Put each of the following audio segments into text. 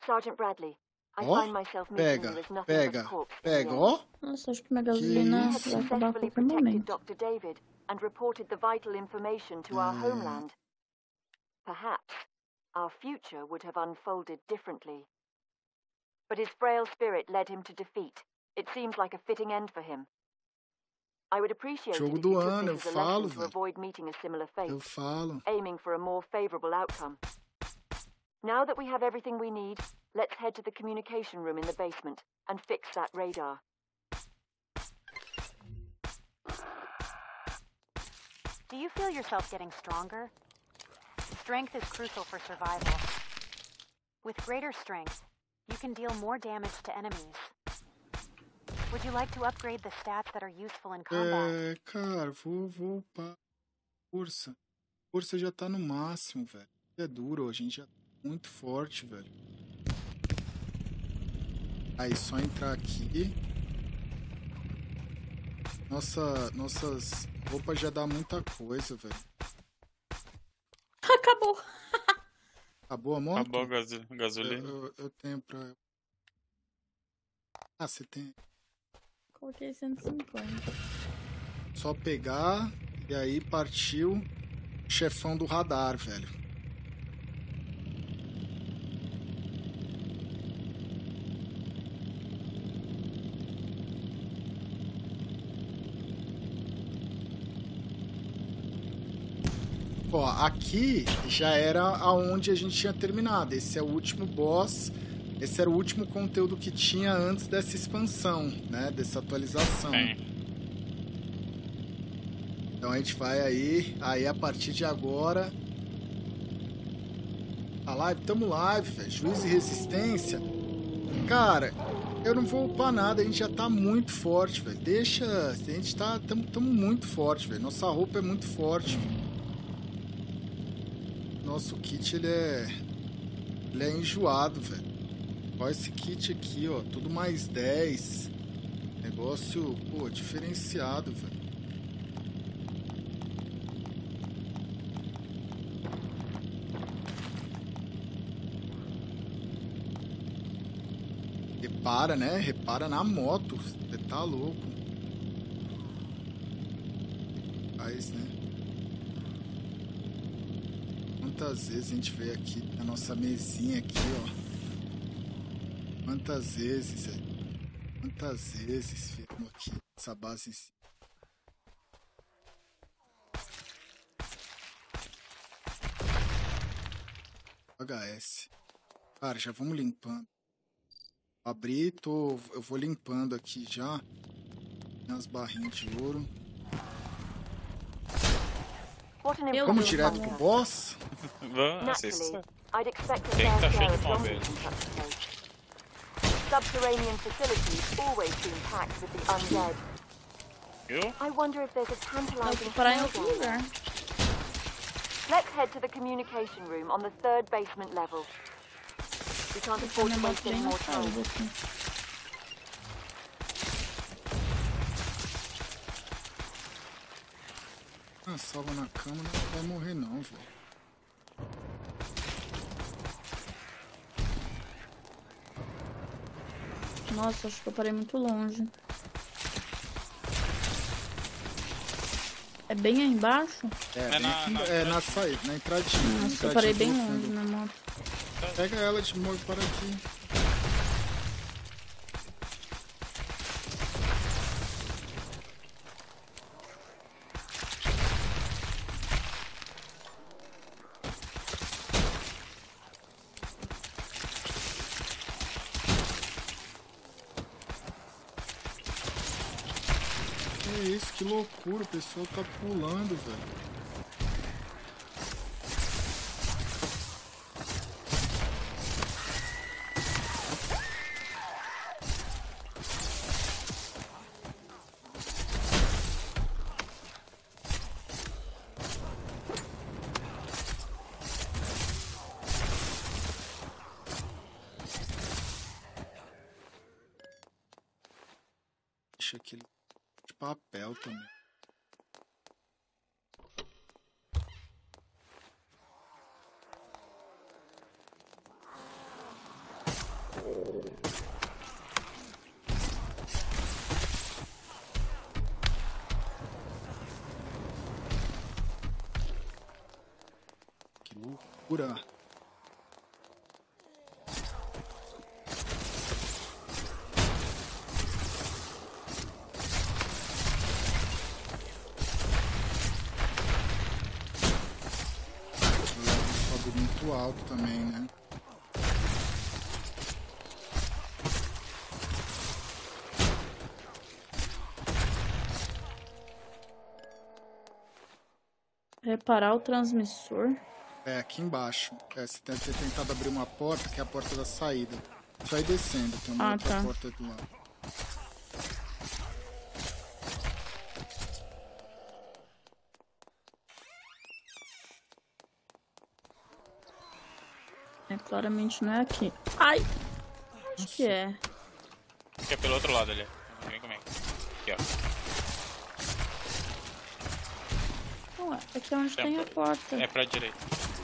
Sergeant Bradley, I Ó, find myself meeting you as nothing but a pega, corpse in pega, the end. ó. Nossa, acho que minha gasolina isso? You vai had acabar a successfully qualquer protected momento. Dr. David and reported the vital information to our homeland. Perhaps our future would have unfolded differently. But his frail spirit led him to defeat. It seems like a fitting end for him. I would appreciate it Jogo if do you took ano, eu this as a falo, lesson to velho. avoid meeting a similar fate, Eu falo. aiming for a more favorable outcome. Now that we have everything we need, let's head to the communication room in the basement and fix that radar. Do you feel yourself getting stronger? Strength is crucial for survival. With greater strength, you can deal more damage to enemies. Would you like to upgrade the stats that are useful in combat? Cara, vou upar. Força. Força já tá no máximo, velho. É duro, a gente já tá muito forte, velho. Aí, só entrar aqui. Nossas roupas já dá muita coisa, velho. Acabou. Acabou a moto? Acabou a gasolina. Eu tenho pra... Ah, você tem. Coloquei 150. Só pegar e aí partiu o chefão do radar, velho. Ó, aqui já era aonde a gente tinha terminado. Esse é o último boss. Esse era o último conteúdo que tinha antes dessa expansão, né? Dessa atualização. Bem. Então a gente vai aí a partir de agora... A live, tamo live, velho. Juízo e resistência. Cara, eu não vou upar nada, a gente já tá muito forte, velho. Deixa... A gente tá... Tamo muito forte, velho. Nossa roupa é muito forte, velho. Nosso kit, ele é enjoado, velho. Olha esse kit aqui, ó. Tudo mais 10. Negócio, pô, diferenciado, velho. Repara, né? Repara na moto. Você tá louco. Faz, né? Quantas vezes a gente veio aqui na nossa mesinha aqui, ó. Quantas vezes, velho. Quantas vezes ficamos aqui nessa base em cima. HS. Cara, já vamos limpando. Abri, eu vou limpando aqui já. As barrinhas de ouro. Vamos direto pro boss? Vamos, assista. I'd expect a Quem fair tá share cheio of de mão zombies verde? in such a place. Subterranean facilities always seem packed with the undead. Viu? I wonder if there's a Eu tantalizing vou parar em smell outro down lugar. there. Let's head to the communication room on the 3rd basement level. We can't Deixa afford minha to moto waste bem any na more time. saúde aqui. Ah, salva na cama, não vai morrer não, velho. Nossa, acho que eu parei muito longe. É bem aí embaixo? Na saída, na entradinha. Nossa, eu parei bem longe na moto. Pega ela de novo para aqui. Que isso, que loucura, o pessoal tá pulando, velho. Deixa aquele de papel também. Que loucura. Sobe muito alto também, né? Reparar o transmissor. É, aqui embaixo. É, você deve ter tentado abrir uma porta, que é a porta da saída. Só ir descendo, tem uma outra tá. porta do lado. É, claramente não é aqui. Ai! Acho que é. Aqui é pelo outro lado ali. Vem comigo. Aqui, ó. Ué, aqui é onde tem a porta. É pra direita.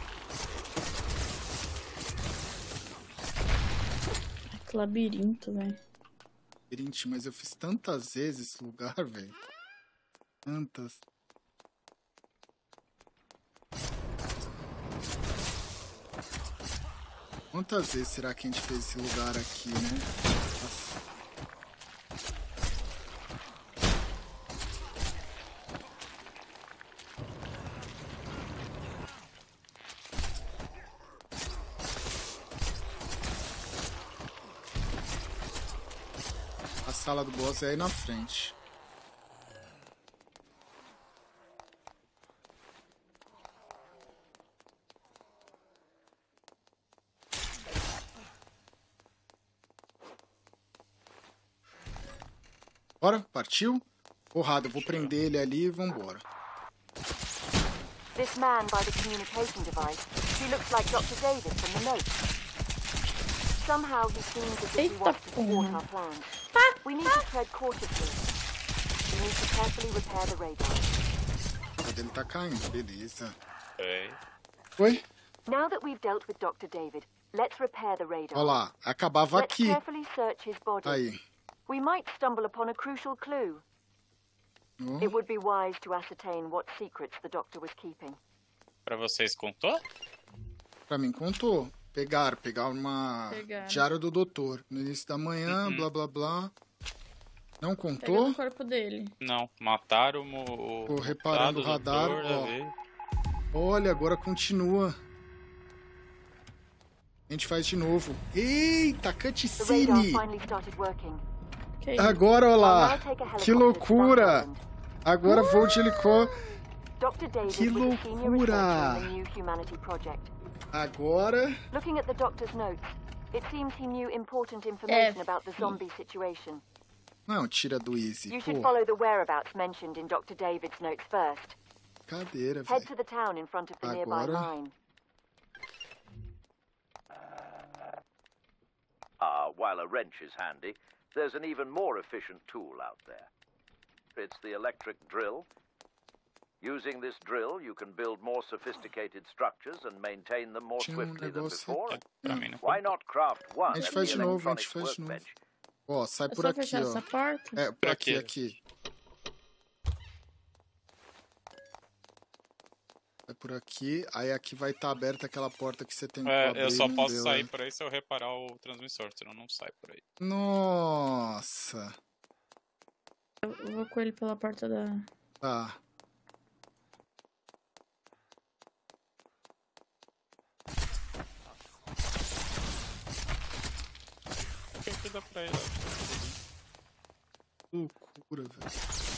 Ai, que labirinto, velho. Labirinto, mas eu fiz tantas vezes esse lugar, velho. Tantas. Quantas vezes será que a gente fez esse lugar aqui, né? Nossa. A sala do boss é aí na frente. Bora? Partiu? Porrada, eu vou prender ele ali e vambora. This man by the communication device, he looks like Dr. David from the notes. Somehow he seems as if he wants to thwart our plans. We need to tread cautiously. We need to carefully repair the radar. A dele tá caindo, beleza. Oi. Oi? Now that we've dealt with Dr. David, let's repair the radar. Olha lá, acabava Let's aqui. carefully search his body. Aí. We might stumble upon a crucial clue. Oh. It would be wise to ascertain what secrets the doctor was keeping. Pra vocês contou? Pra mim contou. Pegar uma Pegaram. diário do doutor. No início da manhã, blá blá blá. Não Pega contou? no corpo dele. Não. Mataram o Tô reparando o radar, doutor, ó. Davi. Olha, agora continua. A gente faz de novo. Eita, The radar cutscene! finally started working. Que isso? Agora, olha I'll lá. now take a Que helicopter to loucura! South Island. Agora vou de helicóptero. Dr. David Que was a senior loucura! researcher in the New Humanity Project. Agora... Looking at the doctor's notes, it seems he knew important information about the zombie situation. Não, tira do Easy. You should Pô, follow the whereabouts mentioned in Dr. David's notes first. cadeira, Head velho. to the town in front of the nearby Agora- mine. While a wrench is handy, there's an even more efficient tool out there. It's the electric drill. Using this drill, you can build more sophisticated structures and maintain them more Tinha swiftly than negócio before. aqui. Pra mim não Why contou. not craft one A gente at faz the de novo, a electronics gente faz de novo. workbench? Ó, sai É por só aqui, fechar ó. essa porta? É, por Por aqui, aqui. aqui. É por aqui. Aí aqui vai estar aberta aquela porta que você tentou abrir. Eu só não posso deu, sair é. por aí se eu reparar o transmissor, senão não sai por aí. Nossa. Eu vou com ele pela porta da... Tá. Aqui dá pra ir lá. Loucura, velho.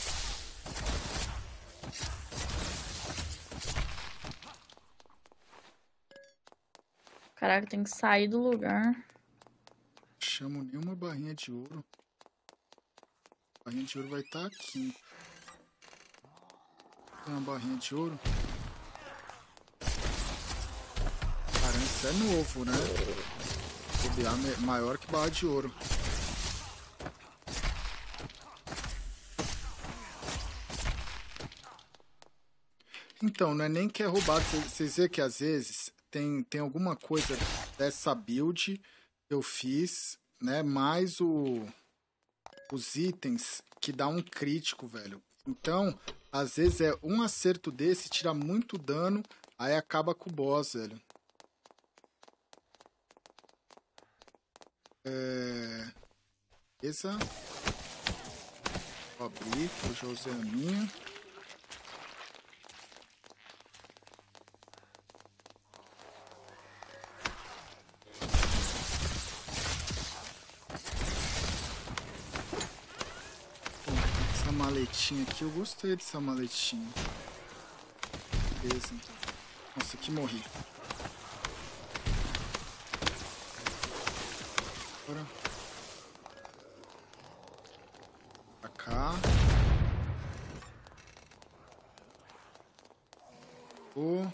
Caraca, tem que sair do lugar. Chamo nenhuma barrinha de ouro. A barrinha de ouro vai estar aqui. Tem uma barrinha de ouro. Caramba, isso é novo, né? Bobear maior que barra de ouro. Então, não é nem que é roubado. Vocês vêem que às vezes tem alguma coisa dessa build que eu fiz, né? Mais os itens que dá um crítico, velho. Então, às vezes é um acerto desse, tira muito dano. Aí acaba com o boss, velho. Beleza. Vou abrir, que eu já usei a minha. Essa maletinha aqui, eu gostei dessa maletinha. Beleza, então. Nossa, aqui morri. Agora. Pra cá. Oh.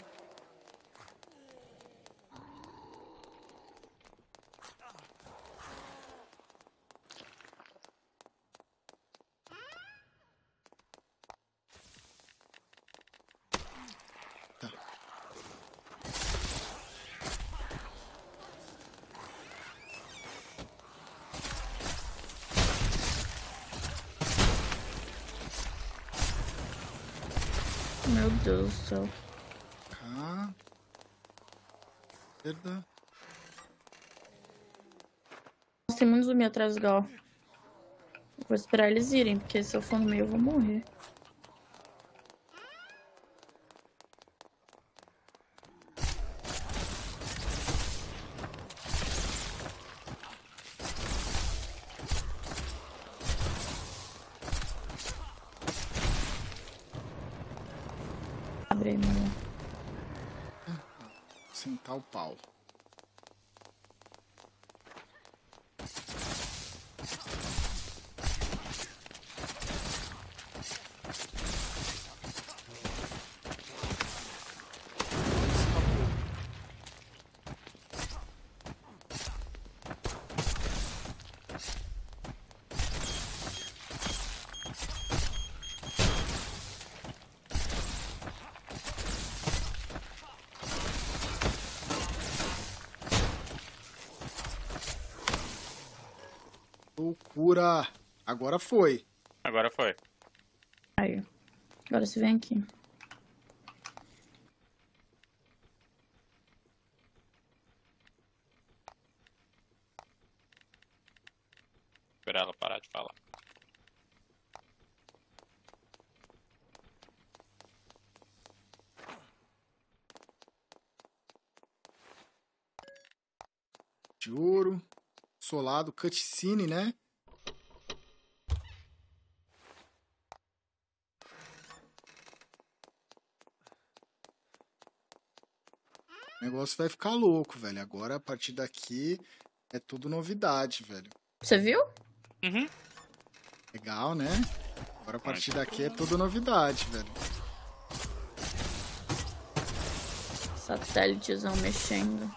Tá. Meu Deus do céu. Cá. Esquerda. Tem muito zumbi atrás do Gal. Vou esperar eles irem, porque se eu for no meio eu vou morrer. Abre aí, meu amor. Sentar o pau. Loucura! Agora foi. Agora foi. Aí. Agora você vem aqui. Esperar ela parar de falar. De ouro. Solado, cutscene, né? O negócio vai ficar louco, velho. Agora, a partir daqui, é tudo novidade, velho. Você viu? Uhum. Legal, né? Agora, a partir daqui, é tudo novidade, velho. Satélitezão mexendo.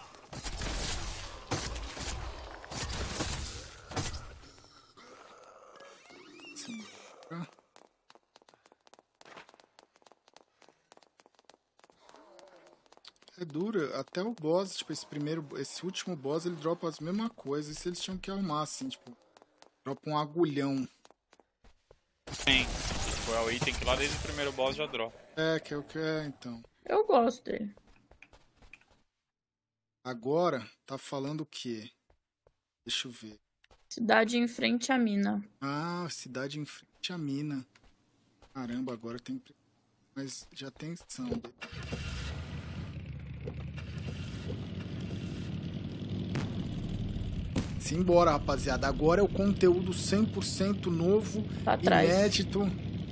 É duro, até o boss, tipo, esse último boss, ele dropa as mesmas coisas. Isso eles tinham que arrumar, assim, tipo, dropa um agulhão. Sim. Tipo, é o item que lá desde o primeiro boss já dropa. É, que é o que é, então. Eu gosto dele. Agora, tá falando o quê? Deixa eu ver. Cidade em frente à mina. Ah, cidade em frente à mina. Caramba, agora tem... Mas já tem ação. Simbora, rapaziada. Agora é o conteúdo 100% novo, Pra trás. inédito.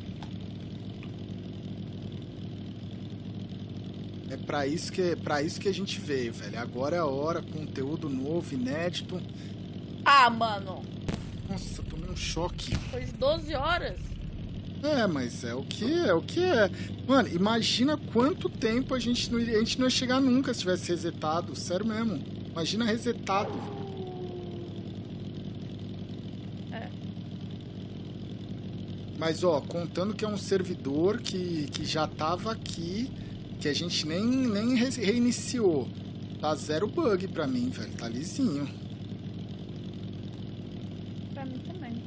É pra isso que a gente veio, velho. Agora é a hora, conteúdo novo, inédito. Ah, mano. Nossa, tomei um choque. Foi de 12 horas. É, mas é o que é. Mano, imagina quanto tempo a gente não ia chegar nunca se tivesse resetado. Sério mesmo. Imagina resetado. É. Mas, ó, contando que é um servidor que já tava aqui, que a gente nem reiniciou. Tá zero bug pra mim, velho. Tá lisinho. Pra mim também.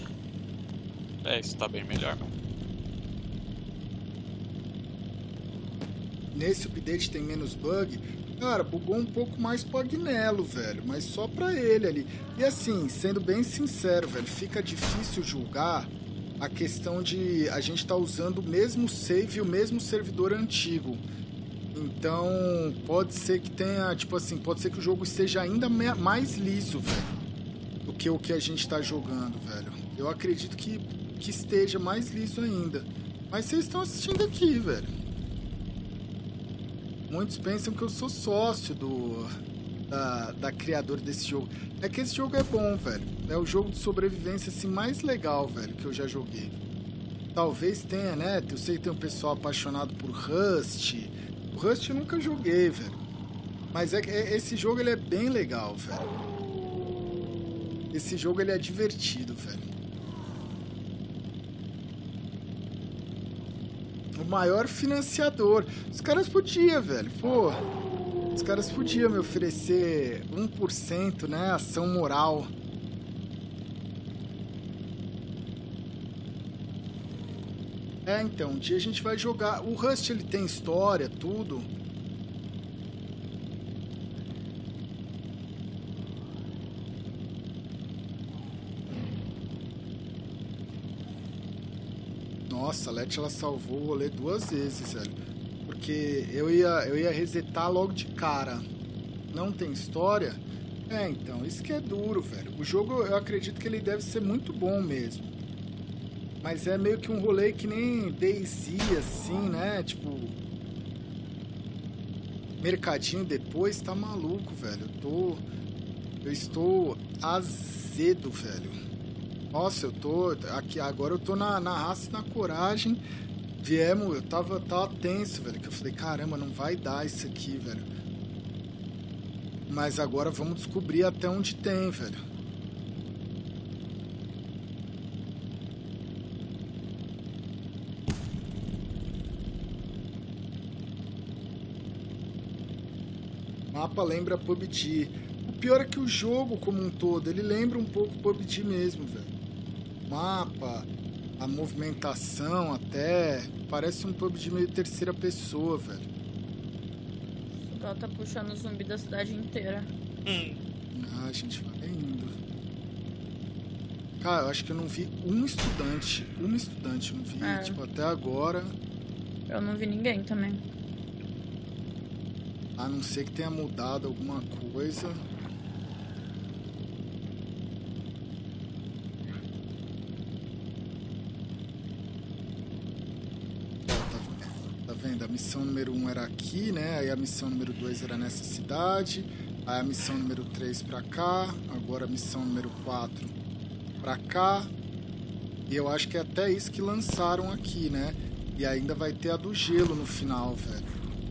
É, isso tá bem melhor, mano. nesse update tem menos bug. Cara, bugou um pouco mais pro Agnello, velho, mas só pra ele ali. E assim, sendo bem sincero, velho, fica difícil julgar a questão de a gente tá usando o mesmo save e o mesmo servidor antigo. Então, pode ser que tenha, tipo assim, pode ser que o jogo esteja ainda mais liso, velho, do que o que a gente tá jogando, velho. Eu acredito que esteja mais liso ainda. Mas vocês estão assistindo aqui, velho. Muitos pensam que eu sou sócio da criadora desse jogo. É que esse jogo é bom, velho. É o jogo de sobrevivência assim mais legal, velho, que eu já joguei. Talvez tenha, né? Eu sei que tem um pessoal apaixonado por Rust. O Rust eu nunca joguei, velho. Mas esse jogo ele é bem legal, velho. Esse jogo ele é divertido, velho. O maior financiador. Os caras podiam, velho. Pô, os caras podiam me oferecer 1%, né? Ação moral. É, então, um dia a gente vai jogar. O Rust, ele tem história, tudo. Nossa, a Leti, ela salvou o rolê 2 vezes, velho. Porque eu ia resetar logo de cara. Não tem história? É, então, isso que é duro, velho. O jogo, eu acredito que ele deve ser muito bom mesmo. Mas é meio que um rolê que nem DayZ, assim, né? Tipo... Mercadinho depois, tá maluco, velho. Eu estou azedo, velho. Nossa, eu tô... Aqui, agora eu tô na raça e na coragem. Viemos, eu tava tenso, velho. Que eu falei, caramba, não vai dar isso aqui, velho. Mas agora vamos descobrir até onde tem, velho. O mapa lembra PUBG. O pior é que o jogo como um todo, ele lembra um pouco PUBG mesmo, velho. Mapa, a movimentação até, parece um PUBG meio terceira pessoa, velho. Ela tá puxando o zumbi da cidade inteira. Ah, a gente vai indo. Cara, eu acho que eu não vi um estudante. Eu não vi, tipo, até agora. Eu não vi ninguém também. A não ser que tenha mudado alguma coisa. Tá vendo? A missão número 1 era aqui, né? Aí a missão número 2 era nessa cidade. Aí a missão número 3 pra cá. Agora a missão número 4 pra cá. E eu acho que é até isso que lançaram aqui, né? E ainda vai ter a do gelo no final, velho.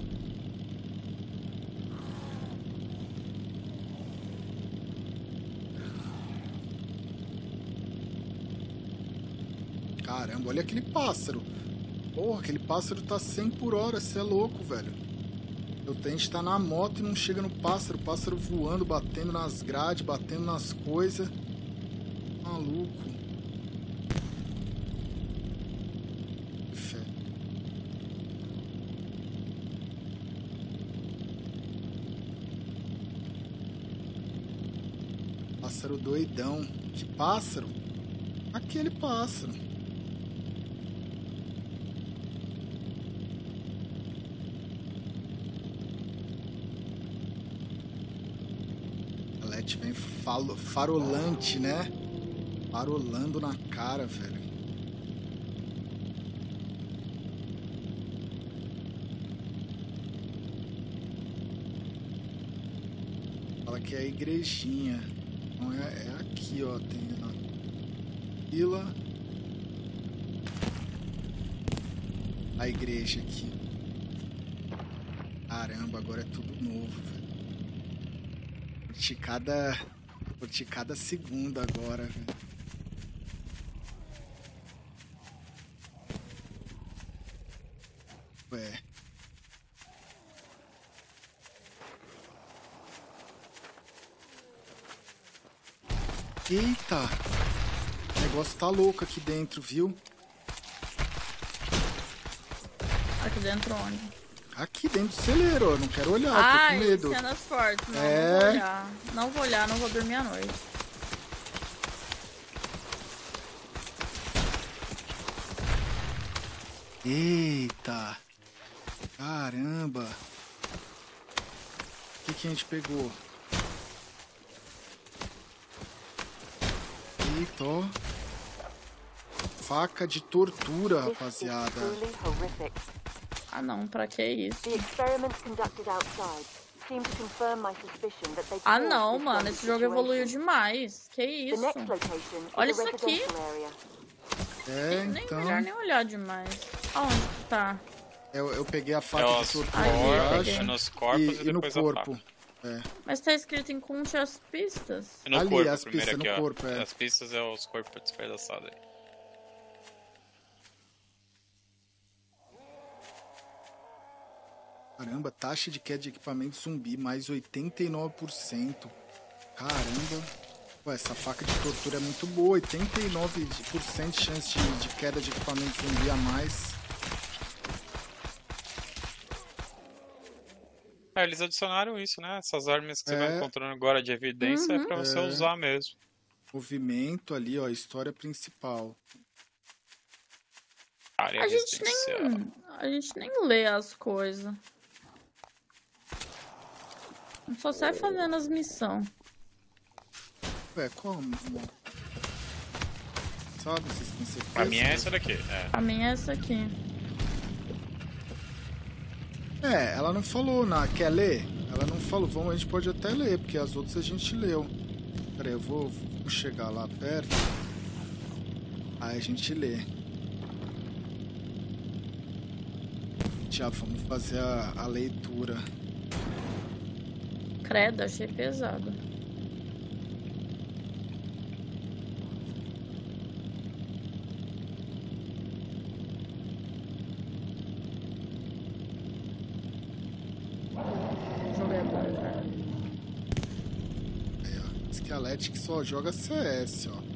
Caramba, olha aquele pássaro. Porra, aquele pássaro tá 100 por hora, você é louco, velho. A gente tá na moto e não chega no pássaro. O pássaro voando, batendo nas grades, batendo nas coisas. Maluco. Que fé. Pássaro doidão. Que pássaro? Aquele pássaro. Vem farolante, né? Farolando na cara, velho. Fala que é a igrejinha. Não é aqui, ó. Tem a vila. A igreja aqui. Caramba, agora é tudo novo, velho. Curti cada segundo agora, velho. Ué. Eita! O negócio tá louco aqui dentro, viu? Aqui dentro onde? Aqui dentro do celeiro, eu não quero olhar, tô com Ai, medo. cenas fortes. Não, É. não vou olhar. Não vou olhar, não vou dormir à noite. Eita! Caramba! O que a gente pegou? Eita, ó. Faca de tortura, This is rapaziada. truly horrific. Ah, não, pra que isso? The experiments conducted outside seem to confirm my suspicion that they Ah, caused não, this mano. very Esse jogo evoluiu situation. demais. Que The isso? next location is Olha a isso aqui. residential area. É, Nem então. melhor nem olhar demais. Aonde que tá? Eu peguei a É faca de os tortura Aí, embaixo peguei. corpos, nos corpos e, e no depois a corpo. faca. Mas tá escrito em conte as pistas. E no Ali, corpo as primeiro pistas, aqui, no ó. corpo, é. As pistas é os corpos despedaçados aí. Caramba, taxa de queda de equipamento zumbi, mais 89%. Caramba. Ué, essa faca de tortura é muito boa. 89% de chance de queda de equipamento zumbi a mais. Eles adicionaram isso, né? Essas armas que você É. vai encontrando agora de evidência é pra você É. usar mesmo. Movimento ali, ó, história principal. Área A gente residencial. nem lê as coisas. Só sai fazendo as missões. Ué, como? Sabe, vocês têm certeza? Pra mim é essa daqui. É. Pra mim é essa aqui. É, ela não falou na. Quer ler? Ela não falou. Vamos, a gente pode até ler, porque as outras a gente leu. Pera aí, eu vou chegar lá perto. Aí a gente lê. Já vamos fazer a leitura. Credo, achei pesado. O jogo é bom, cara. Aí, ó. Esquelete que só joga CS, ó.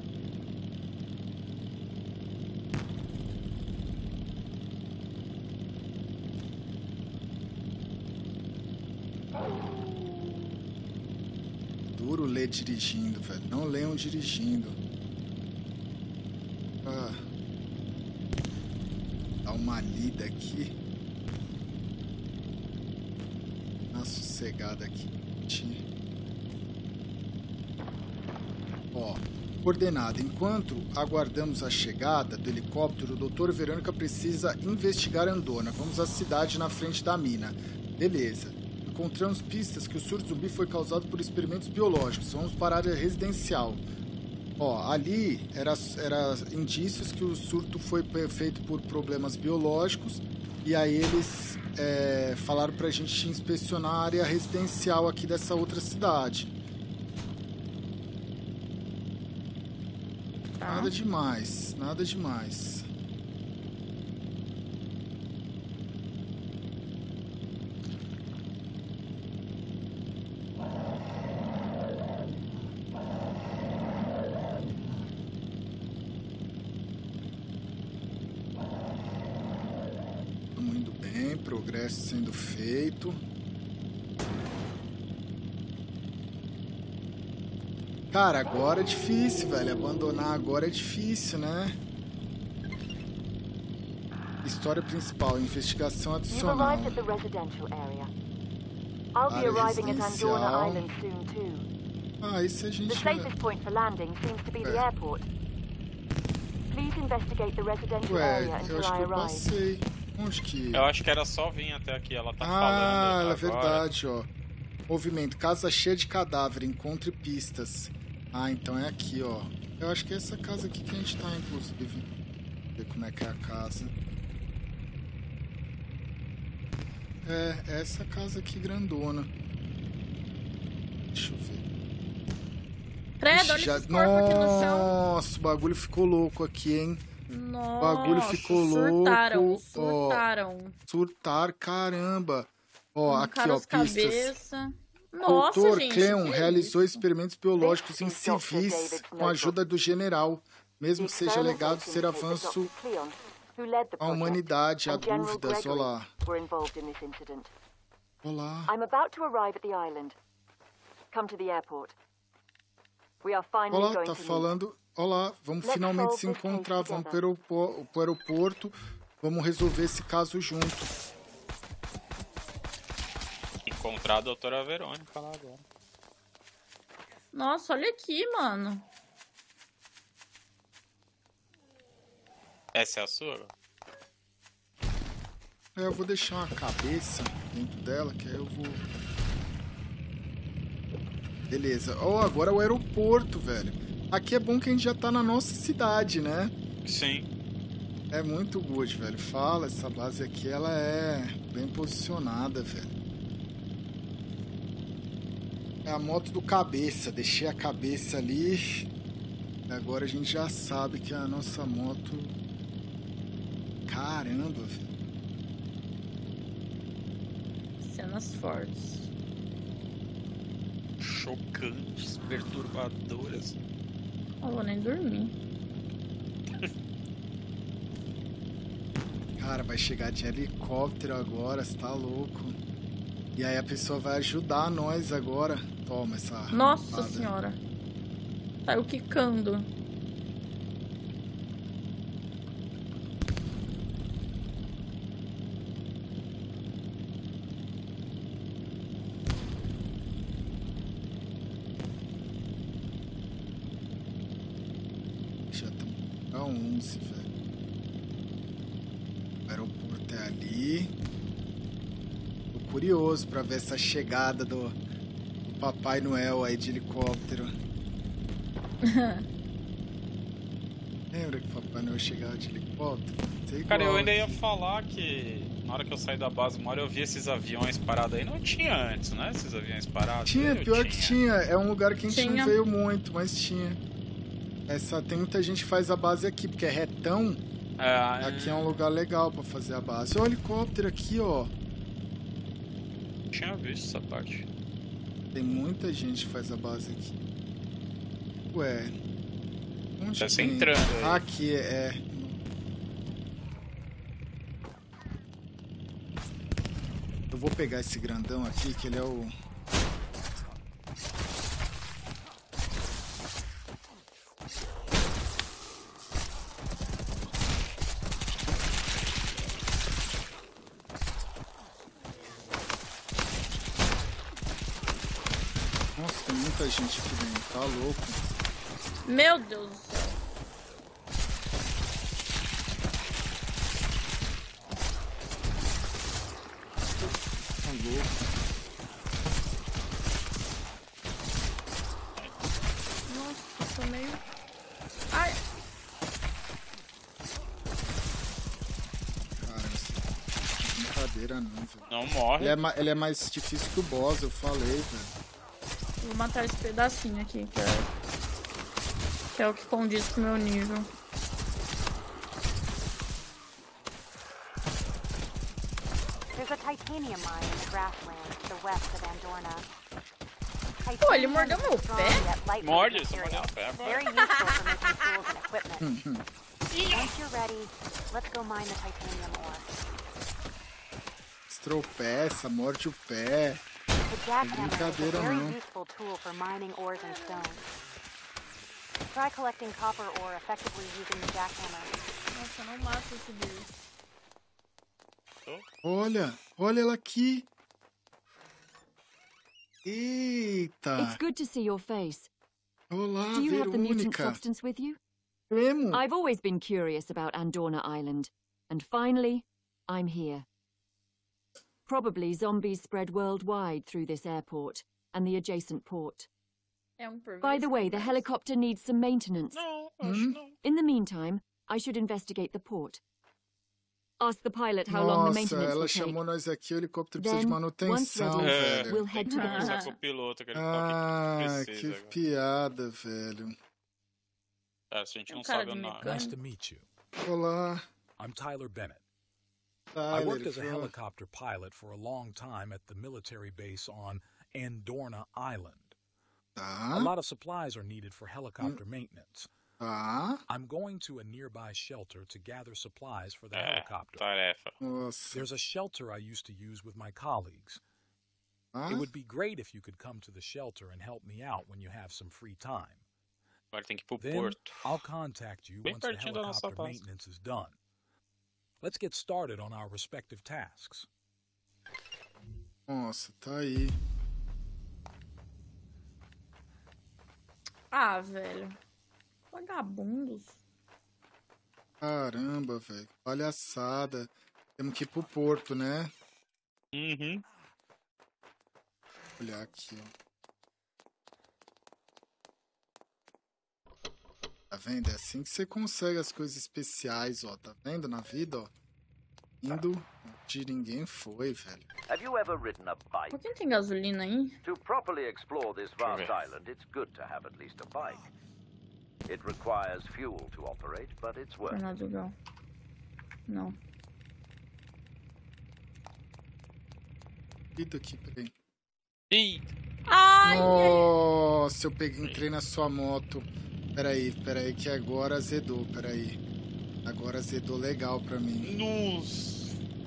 Duro ler dirigindo, velho. Não leiam dirigindo. Ah. Dá uma lida aqui. Dá uma sossegada aqui. Ó, coordenada. Enquanto aguardamos a chegada do helicóptero, o Dr. Verônica precisa investigar Andorra. Vamos à cidade na frente da mina. Beleza. Encontramos pistas que o surto zumbi foi causado por experimentos biológicos. Vamos para a área residencial. Ó, ali era indícios que o surto foi feito por problemas biológicos. E aí eles falaram pra gente inspecionar a área residencial aqui dessa outra cidade. Tá. Nada demais, nada demais. Estamos indo bem, progresso sendo feito. Cara, agora é difícil, velho. Abandonar agora é difícil, né? História principal, investigação You've adicional. arrived at the residential area. I'll be Área arriving at residencial. Andorra Island soon too. Ah, isso a The gente... safest point for landing seems to be the É. airport. Please investigate the residential Ué, area eu until acho que I eu arrive. passei. Onde que... Eu acho que era só vir até aqui. Ela tá Ah, falando. é agora. verdade, ó. Movimento, casa cheia de cadáver, encontre pistas. Ah, então é aqui, ó. Eu acho que é essa casa aqui que a gente tá, inclusive. Ver como é que é a casa. É essa casa aqui grandona. Deixa eu ver. Credo, Ixi, olha esses corpos aqui no chão. Nossa, o bagulho ficou louco aqui, hein? Nossa, bagulho ficou surtaram, louco, ó. surtaram. Surtar, caramba. Ó, aqui, Arrancaram ó, as pistas. cabeça. Nossa, Doutor gente. Cleon que realizou isso? experimentos biológicos em This is Dr. civis David's com a ajuda do general, mesmo The que seja experiments alegado ser indicate that avanço Dr. Cleon who led the A project, humanidade, há and General dúvidas, Gregory olá. were involved in this incident. Olá. I'm about to arrive at the island. Come to the airport. We are finally Olá, going tá to meet. falando. Olá, vamos Let's finalmente solve se this case encontrar. Vamos together. pro aeroporto. Vamos resolver esse caso junto. Encontrar a doutora Verônica lá agora. Nossa, olha aqui, mano. Essa é a sua? Eu vou deixar uma cabeça dentro dela, que aí eu vou... Beleza. Ó, agora é o aeroporto, velho. Aqui é bom que a gente já tá na nossa cidade, né? Sim. É muito good, velho. Fala, essa base aqui, ela é bem posicionada, velho. É a moto do cabeça. Deixei a cabeça ali. E agora a gente já sabe que é a nossa moto... Caramba, velho. Cenas fortes. Chocantes, perturbadoras. Não vou nem dormir. Cara, vai chegar de helicóptero agora, você tá louco. E aí a pessoa vai ajudar nós agora. Toma essa... Nossa rampada. senhora. Saiu quicando. Já estamos pra 11, velho. O aeroporto é ali. Tô curioso pra ver essa chegada do Papai Noel aí de helicóptero. Lembra que o Papai Noel chegava de helicóptero? Isso é igual Cara, eu ainda ia aqui. falar que na hora que eu saí da base, uma hora eu vi esses aviões parados aí. Não tinha antes, né? Esses aviões parados. Tinha, Eu pior que tinha. É um lugar que a gente Tinha. não veio muito, mas tinha. Tem muita gente que faz a base aqui, porque é retão. Aqui é um lugar legal pra fazer a base. Olha o helicóptero aqui, ó. Tinha visto essa parte. Tem muita gente que faz a base aqui. Ué. Onde Tá se tem? entrando aí. Aqui, é. Eu vou pegar esse grandão aqui, que ele é o... Nossa, tem muita gente aqui dentro, tá louco. Meu Deus do céu. Tá louco. Nossa, tô meio... Ai, Cara, não é brincadeira não, velho. Não morre. Ele é mais difícil que o boss, eu falei, velho. vou matar esse pedacinho aqui, que é o que condiz com o meu nível. There's a titanium mine in the grasslands to the west of Andorna. Pô, ele Titanium mordeu is meu strong pé? yet lightweight Morde, você material, mordeu o pé agora. very useful for making tools and equipment. Once you're ready, let's go mine the titanium ore. Tropeça, morde o pé. The jackhammer is a brincadeira, very não. useful tool for mining ores and stones. Try collecting copper ore effectively using the jackhammer. Nossa, não mata esse bicho. Olha ela aqui. Eita. It's good to see your face. Olá, Do you have the mutant Verônica. substance with you? Temo. I've always been curious about Andorna Island, and finally, I'm here. Probably zombies spread worldwide through this airport and the adjacent port. É By the way, the helicopter needs some maintenance. Não, acho não. In the meantime, I should investigate the port. Ask the pilot how long the Nossa, maintenance ela will take. chamou nós aqui, o helicóptero precisa de Then, manutenção, once ready, velho. we'll head to the Conversar port. com o piloto, que ele Ah, toque que precisa agora. piada, velho. É, se a gente não cara sabe o de nome. mecânico. Nice to meet you. Olá. I'm Tyler Bennett. I Tyler, worked as a foi- helicopter pilot for a long time at the military base on Andorna Island. A Tá. lot of supplies are needed for helicopter maintenance. Tá. I'm going to a nearby shelter to gather supplies for the helicopter. Tarefa. Nossa. There's a shelter I used to use with my colleagues. Tá. It would be great if you could come to the shelter and help me out when you have some free time. Agora tem que ir pro Then porto. I'll contact you Bem once the pertinho da nossa helicopter base. maintenance is done. Let's get started on our respective tasks. Nossa, tá aí. Ah, velho. Vagabundos. Caramba, velho. Palhaçada. Temos que ir pro porto, né? Uhum. Olhar aqui, ó. Tá vendo? É assim que você consegue as coisas especiais, ó. Tá vendo na vida, ó? Indo onde ninguém foi, velho. Have you ever ridden a bike? Por que não tem gasolina aí? To properly explore this vast Okay. island, it's good to have at least a bike. It requires fuel to operate, but it's worth it. Fernando Gal. Não. Vida aqui, peraí. Ih, Ai, Nossa, eu entrei na sua moto. Peraí, que agora azedou, peraí. Agora azedou legal pra mim. nossa.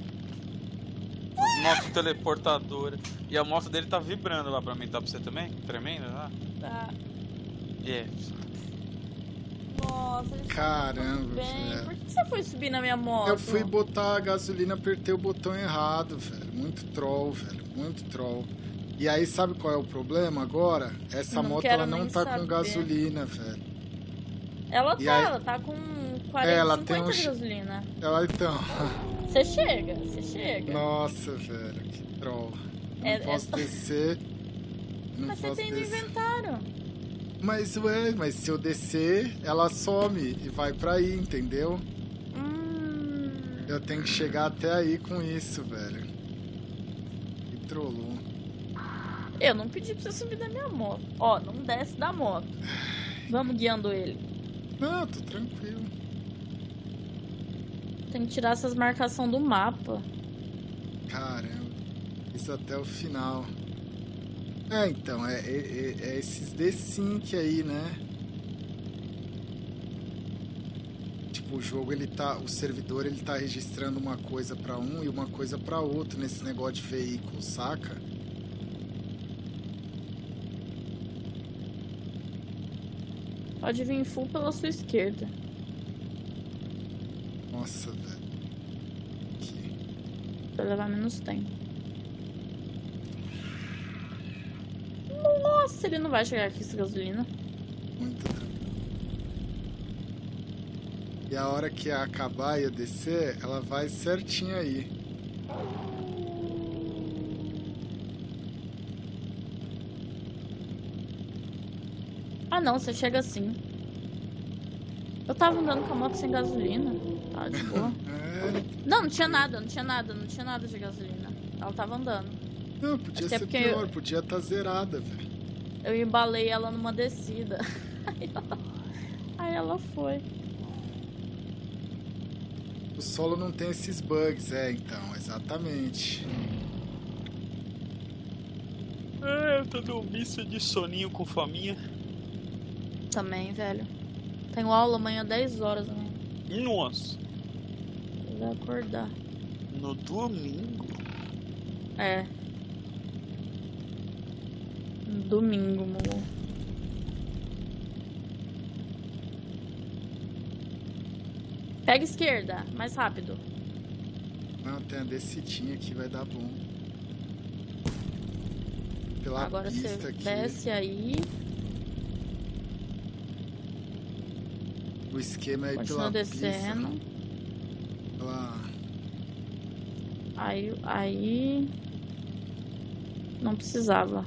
As motos teleportadoras. E a moto dele tá vibrando lá pra mim, tá pra você também? Tremendo lá? tá. É. Nossa, a gente Caramba, tá bem. velho. Por que você foi subir na minha moto? Eu fui botar a gasolina, apertei o botão errado, velho. Muito troll, velho. Muito troll. E aí, sabe qual é o problema agora? Essa Eu não moto, quero ela não nem tá com saber. gasolina, velho. Ela E tá, aí- ela tá com 40, Ela 50 tem um de che- gasolina. Ela, então... Você chega. Nossa, velho. Que troll. Eu não É- posso é- descer. Não Mas você posso tem no descer. inventário. Mas se eu descer, ela some e vai pra aí, entendeu? Eu tenho que chegar até aí com isso, velho. Que trollou. Eu não pedi pra você subir da minha moto. Ó, não desce da moto. Vamos guiando ele. Não, tô tranquilo. Tem que tirar essas marcações do mapa. Caramba. Isso até o final. Então, é esses desync aí, né? Tipo, o jogo, o servidor, ele tá registrando uma coisa pra um e uma coisa pra outro nesse negócio de veículo, saca? Pode vir full pela sua esquerda. Nossa, velho. Aqui. Pra levar menos tempo. Nossa, ele não vai chegar aqui sem gasolina. Muito tranquilo. E a hora que acabar e eu descer, ela vai certinho aí. Ah não, você chega assim. Eu tava andando com a moto sem gasolina. Tá de boa. Não tinha nada de gasolina. Ela tava andando. Não, podia Até ser porque pior, podia estar zerada, velho. Eu embalei ela numa descida. Aí ela foi. O solo não tem esses bugs, então, exatamente. Eu tô no misto de soninho com fominha. Também, velho. Tenho aula amanhã 10 horas, né? Nossa. Vou acordar. No domingo? É. Domingo, amor. Pega esquerda, mais rápido. Não, tem a descidinha aqui, vai dar bom. Pela Agora pista você aqui. desce aí. O esquema é ir Continua pela descendo. pista. Pela... Aí. Não precisava.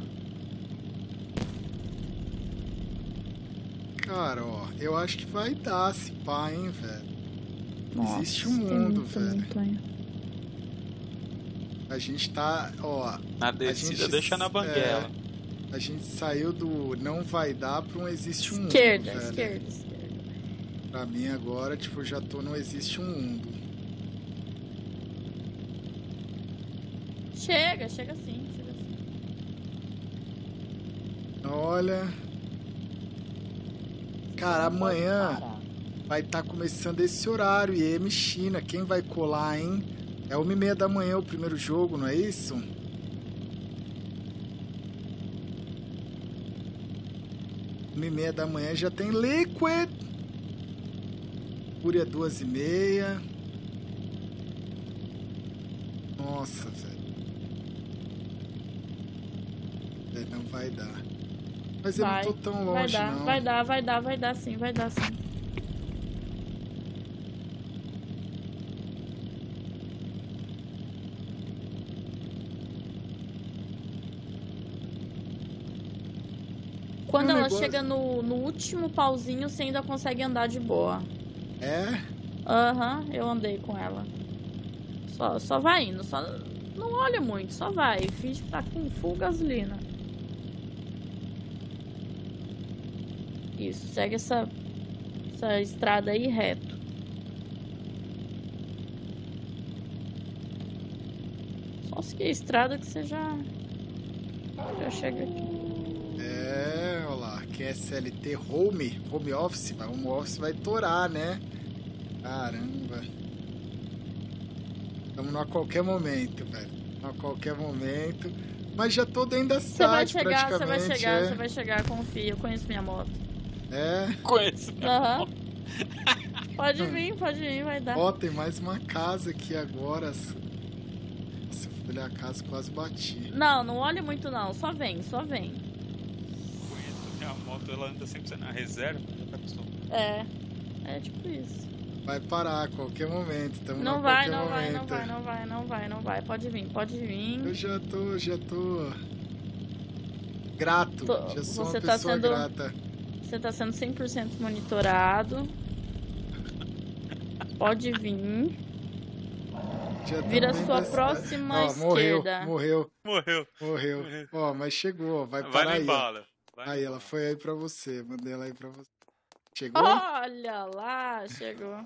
Cara, ó, eu acho que vai dar esse pá, hein, velho. Nossa, Existe um tem mundo, muita velho. montanha. A gente tá, ó... Na descida gente- deixa na banguela. A gente saiu do não vai dar pra um existe um Esquerda, mundo, velho. esquerda. Pra mim agora, tipo, já tô no existe um mundo. Chega sim. Olha... Cara, Você não pode amanhã parar. vai estar começando esse horário. E EM China, quem vai colar, hein? É 1h30 da manhã o primeiro jogo, não é isso? 1h30 da manhã já tem Liquid. Fúria 2h30. Nossa, velho. Não vai dar. Mas eu não tô tão longe, não. Vai dar sim, vai dar sim. Quando ela chega no último pauzinho, você ainda consegue andar de boa. É? Aham, eu andei com ela. Só vai indo, só não olha muito, só vai. Finge que tá com full gasolina. Isso, segue essa estrada aí reto. Só seguir a estrada que você já chega aqui. É, olha lá, QSLT Home Office, mas Home Office vai torar, né? Caramba. Estamos a qualquer momento, velho. A qualquer momento. Mas já tô dentro da cidade, praticamente. Você vai chegar, confia. Eu conheço minha moto. É? Conheço. Aham. Pode vir, vai dar. Ó, tem mais uma casa aqui agora. Se eu fui olhar a casa, quase bati. Não olhe muito não, só vem. Conheço minha moto, ela anda sempre na reserva, já tá acostumado. É tipo isso. Vai parar a qualquer momento. Não vai. Pode vir. Eu já tô grato. Já sou Você uma pessoa grata. Você tá sendo 100% monitorado. Pode vir. Vira a sua próxima esquerda. Morreu. Morreu. Ó, mas chegou, ó. Vai Vai parar no aí. embalo. Aí, ela foi aí pra você. Mandei ela aí pra você. Chegou? Olha lá, chegou.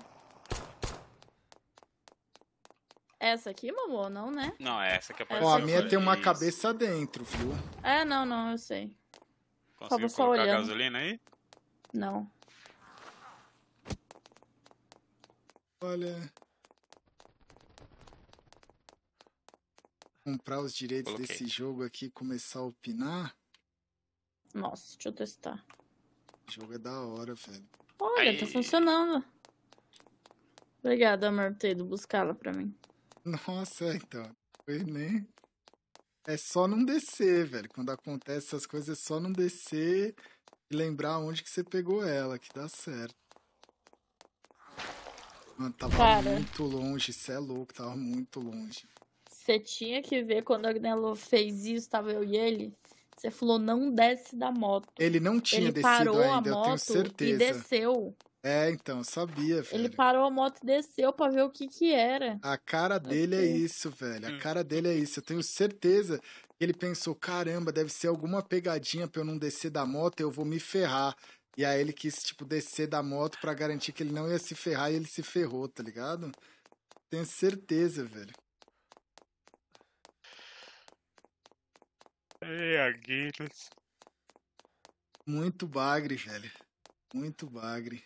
Essa aqui, mamô? Não, né? Não, essa aqui é Ó, a parecida. minha tem uma Isso. cabeça dentro, viu? Não, eu sei. Conseguiu só colocar olhando. gasolina aí? Não. Olha. Comprar os direitos Coloquei. desse jogo aqui e começar a opinar. Nossa, deixa eu testar. O jogo é da hora, velho. Olha, Aí. tá funcionando. Obrigada, amor, por ter ido buscá-la pra mim. Nossa, então. Foi nem. É só não descer, velho. Quando acontece essas coisas, é só não descer e lembrar onde que você pegou ela, que dá certo. Mano, tava Cara. muito longe, cê é louco, tava muito longe. Você tinha que ver quando a Agnello fez isso, tava eu e ele. Você falou, não desce da moto. Ele não tinha Ele descido parou ainda, a eu tenho moto e certeza. desceu. É, então, eu sabia, velho. Ele parou a moto e desceu pra ver o que era. A cara dele é Ok. isso, velho. A cara dele é isso. Eu tenho certeza que ele pensou, caramba, deve ser alguma pegadinha pra eu não descer da moto, eu vou me ferrar. E aí ele quis, tipo, descer da moto pra garantir que ele não ia se ferrar e ele se ferrou, tá ligado? Tenho certeza, velho. Ei, Aguilas. Muito bagre, velho. Muito bagre.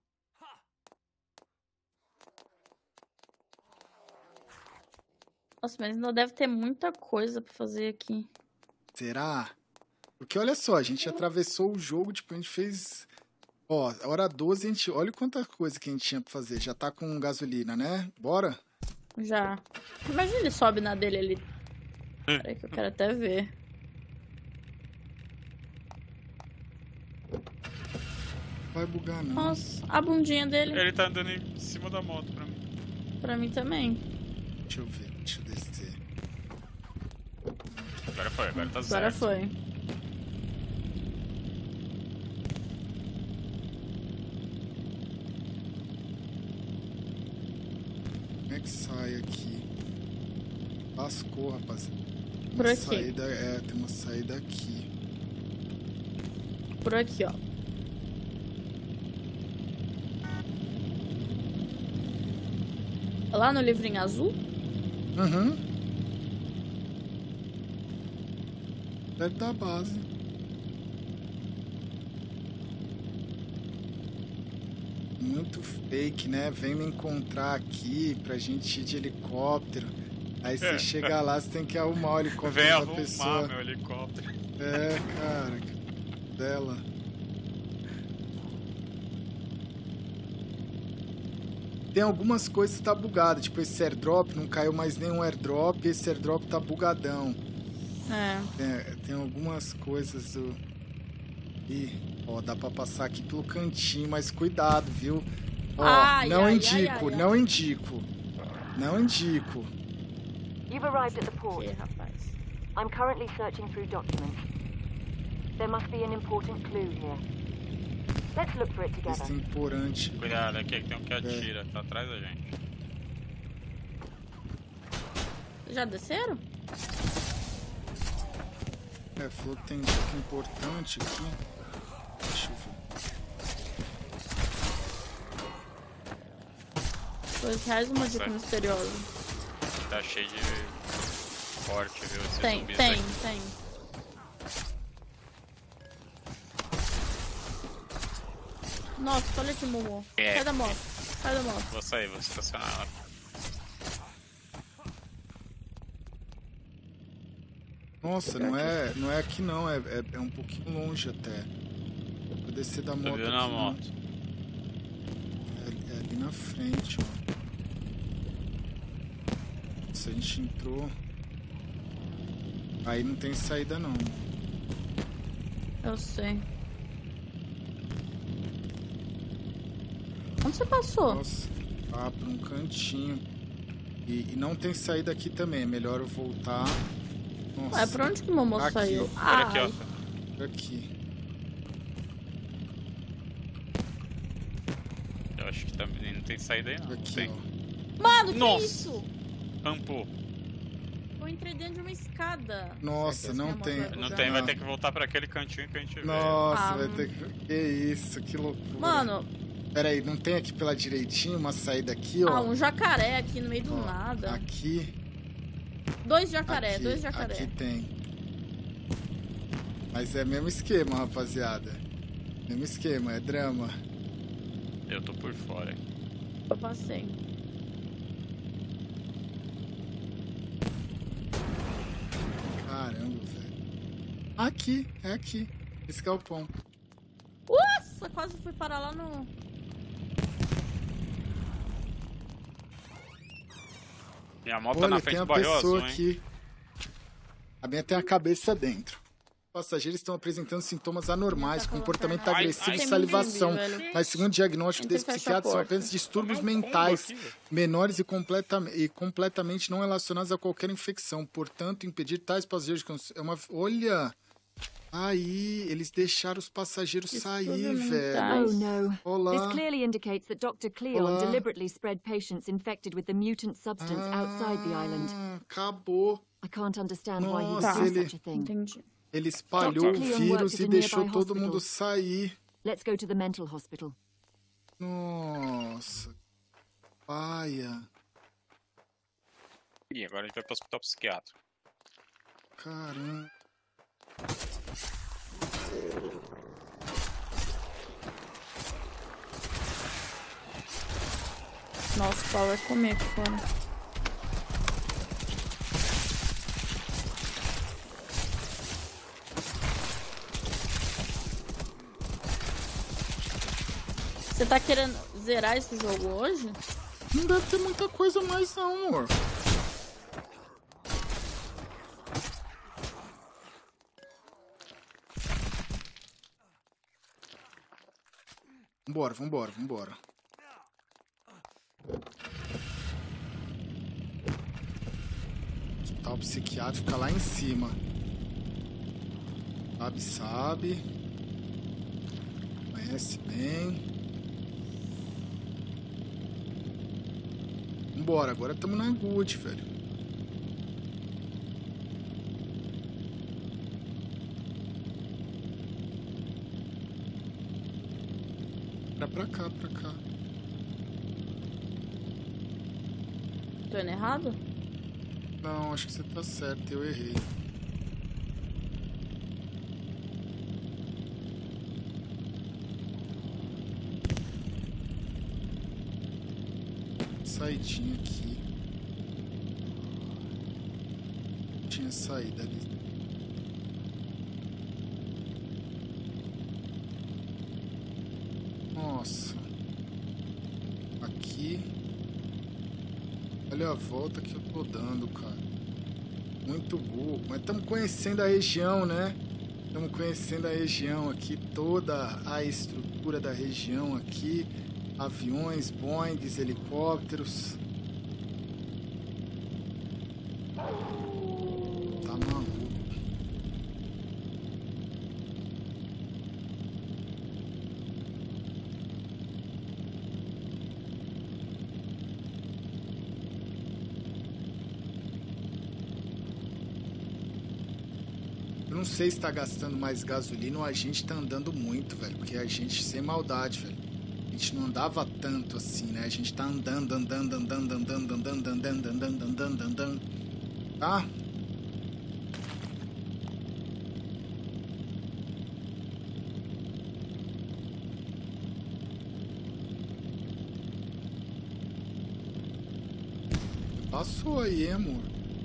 Nossa, mas ainda deve ter muita coisa pra fazer aqui. Será? Porque olha só, a gente atravessou o jogo, tipo, a gente fez... Ó, hora 12, a gente... Olha quanta coisa que a gente tinha pra fazer. Já tá com gasolina, né? Bora? Já. Imagina ele sobe na dele ali. Peraí que eu quero até ver. Vai bugar, não. Nossa, a bundinha dele. Ele tá andando em cima da moto pra mim. Pra mim também. Deixa eu ver, deixa eu descer. Agora foi, agora tá Agora certo. foi. Como é que sai aqui? Lascou, rapaziada. Por Uma aqui. Saída, tem uma saída aqui. Por aqui, ó. Lá no livrinho azul? Uhum. Perto da base. Muito fake, né? Vem me encontrar aqui pra gente ir de helicóptero. Aí você chega lá, você tem que arrumar o helicóptero Vem da arrumar pessoa. meu helicóptero. É, cara. Que dela. Tem algumas coisas que tá bugado. Tipo, esse airdrop, não caiu mais nenhum airdrop. Esse airdrop tá bugadão. Tem algumas coisas do... Ih, ó, dá pra passar aqui pelo cantinho, mas cuidado, viu? Ó, não indico. Não indico. You've arrived at the port. Que rapaz. I'm currently searching through documents. There must be an important clue here. Let's look for it together. Extemporante. Cuidado, aqui que tem um que atira. Tá atrás da gente. Já desceram? Falou que tem dica importante aqui. Deixa eu ver. R$2 uma dica misteriosa. Tá cheio de forte, viu? Esses Tem. zumbis aqui. Nossa, olha aqui, Momo. Sai da moto. Vou sair, vou estacionar ela. Nossa, não é aqui não, é um pouquinho longe até. Vou descer da moto. Subiu na moto. É ali na frente, ó. Se a gente entrou... Aí não tem saída não. Eu sei. Onde você passou? Nossa, por um cantinho. E não tem saída aqui também, é melhor eu voltar. Nossa. Ué, pra onde que o Momo Aqui. saiu? Olha aqui, ó. Por aqui. Eu acho que também não tem saída aí, não. Aqui, Tem. ó. Mano, que Nossa. isso? Rampou. Eu entrei dentro de uma escada. Nossa, não Minha moto tem. vai Não bugar. tem, vai ter que voltar pra aquele cantinho que a gente veio. Nossa, vai ter que... Que isso, que loucura. Mano, Pera aí, não tem aqui pela direitinho uma saída aqui, ó? um jacaré aqui no meio do Ó, nada. Aqui. 2 jacaré, aqui, 2 jacaré. Aqui tem. Mas é mesmo esquema, rapaziada. Mesmo esquema, é drama. Eu tô por fora. Hein? Eu passei. Caramba, velho. Aqui, é aqui. Esse galpão. Nossa, quase fui parar lá no... Minha moto tá Olha, na tem frente uma do barril pessoa azul, hein? aqui. A minha tem a cabeça dentro. Os passageiros estão apresentando sintomas anormais, comportamento agressivo e Tem salivação. muito zumbi, velho. Mas segundo o diagnóstico Tem desse que fechar a psiquiatra, são porta. apenas distúrbios Tomar um combo mentais, aqui, velho. menores e completamente não relacionados a qualquer infecção. Portanto, impedir tais passageiros... Olha! Aí, eles deixaram os passageiros sair, Distúrbios velho. mentais. Oh no. This Olá. clearly indicates that Dr. Cleon Olá. deliberately spread patients infected with the mutant substance outside the island. Acabou. I can't understand why he would Nossa, do ele- such a thing. Entendi. Ele espalhou o Dr. Cleon vírus worked e at a deixou nearby todo hospital. mundo sair. Let's go to the mental hospital. Nossa. Paia. Ih, agora a gente vai pro hospital psiquiátrico. Caramba. Nossa, o pau vai comer aqui fora. Você tá querendo zerar esse jogo hoje? Não deve ter muita coisa mais não, amor. Vambora. O hospital psiquiátrico fica lá em cima. Sabe. Conhece bem. Vambora, agora estamos na good, velho. Pra cá. Tô indo errado? Não, acho que você tá certo, eu errei. saidinha aqui. Tinha saída ali. Nossa. Aqui. Olha a volta que eu tô dando, cara. Muito burro. Mas estamos conhecendo a região, né? Estamos conhecendo a região aqui. Toda a estrutura da região aqui. Aviões, Boeings, helicópteros. Tá maluco. Eu não sei se tá gastando mais gasolina ou a gente tá andando muito, velho. Porque a gente, sem maldade, velho. A gente não andava tanto assim, né? A gente tá andando. Tá? Passou aí, amor.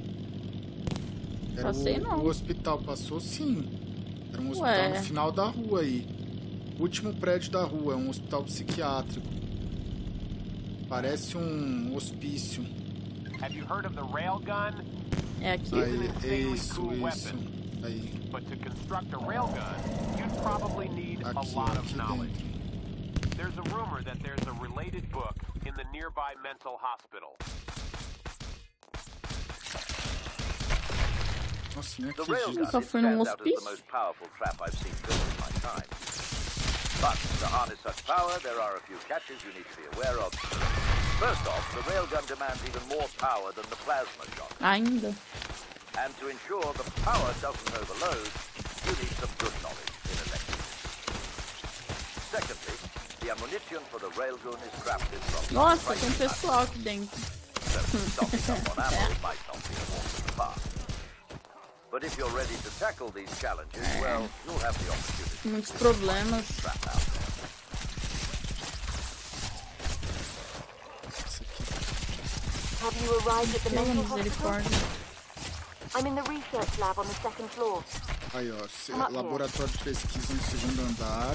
Era Passei, não. O hospital passou, sim. Era um hospital no final da rua aí. Último prédio da rua, é um hospital psiquiátrico. Parece um hospício. Have you heard of the railgun? É aqui. Aí, isso. Aí. But to construct a railgun, you'd probably need a lot of knowledge. There's a rumor that there's a related book in the nearby mental hospital. Nossa, nem The acredito. railgun Só is fui num stand out as the hospício. most powerful trap I've seen built in my time. But to harness such power, there are a few catches you need to be aware of. First off, the railgun demands even more power than the plasma shot. Ainda. And to ensure the power doesn't overload, you need some good knowledge in electrics. Secondly, the ammunition for the railgun is crafted from... Nossa, tem pessoal aqui dentro. So stocking up on ammo might not be a walk in the park. But if you're ready to tackle these challenges, well, you'll have the opportunity. Muitos problemas. Trap out there. Have you arrived at the Pela mental hospital? misericórdia. I'm in the research lab on the second floor. Aí, ó. Laboratório de pesquisa no segundo andar.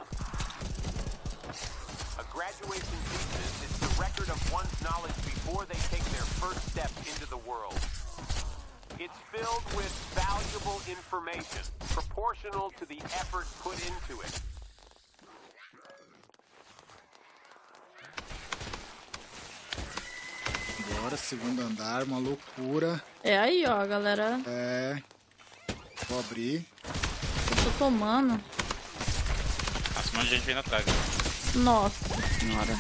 A graduation thesis is the record of one's knowledge before they take their first step into the world. It's filled with valuable information, proportional to the effort put into it. Agora, segundo andar, uma loucura. É aí, ó, galera. É. Vou abrir. Eu tô tomando. Nossa, um monte de gente vindo atrás. Né? Nossa senhora.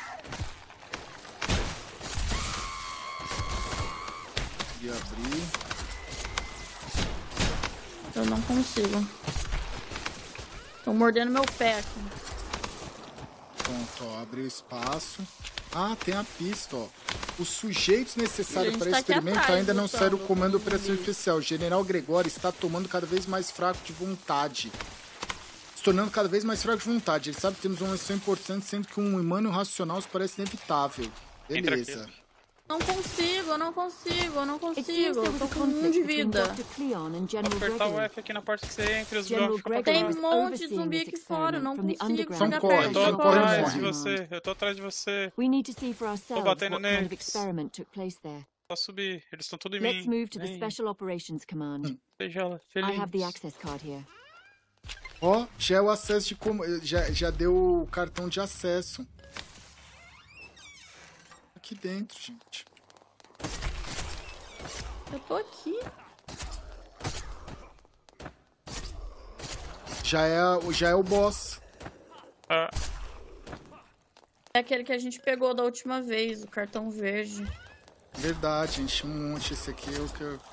E abrir. Eu não consigo. Tô mordendo meu pé aqui. Pronto, ó. Abri o espaço. Ah, tem a pista, ó. Os sujeitos necessários Gente, para tá esse aqui experimento atrás, ainda não saíram do lutando. comando operacional especial. O general Gregório está tomando cada vez mais fraco de vontade. Se tornando cada vez mais fraco de vontade. Ele sabe que temos uma missão importante, sendo que um humano racional se parece inevitável. Beleza. Não consigo, eu não consigo, eu não It seems consigo. there Eu was tô a com um de conflict between vida. Dr. Cleon and General Apertar o Gregory. F aqui na porta que você entra e os General bichos ficam pra Gregory Tem trás. um was monte de overseeing zumbi this aqui fora, eu não experiment from the consigo underground chegar corre, perto. Eu tô então corre, atrás morre. de você, eu tô atrás de você. We need to see for ourselves batendo what kind of neles. experiment took place there. Só subir, eles estão tudo em Let's mim. move to the Vem, Special Operations Command. seja ela I feliz. have the access card here. Ó, já é o acesso de como. Já deu o cartão de acesso. Aqui dentro, gente. Eu tô aqui. Já é o boss. Ah, É aquele que a gente pegou da última vez, o cartão verde. Verdade, gente. Um monte. Esse aqui é o que eu.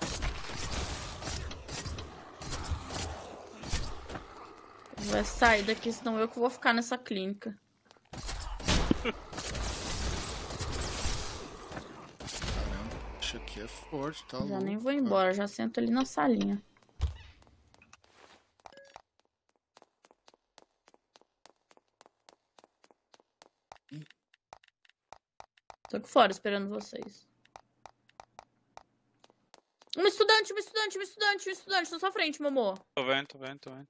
Vai sair daqui, senão eu que vou ficar nessa clínica. Caramba, isso aqui é forte, tá Já louco. nem vou embora, já sento ali na salinha. Tô aqui fora esperando vocês. Um estudante, um estudante, um estudante, um estudante na sua frente, Momô. Tô vendo, tô vendo, tô vendo.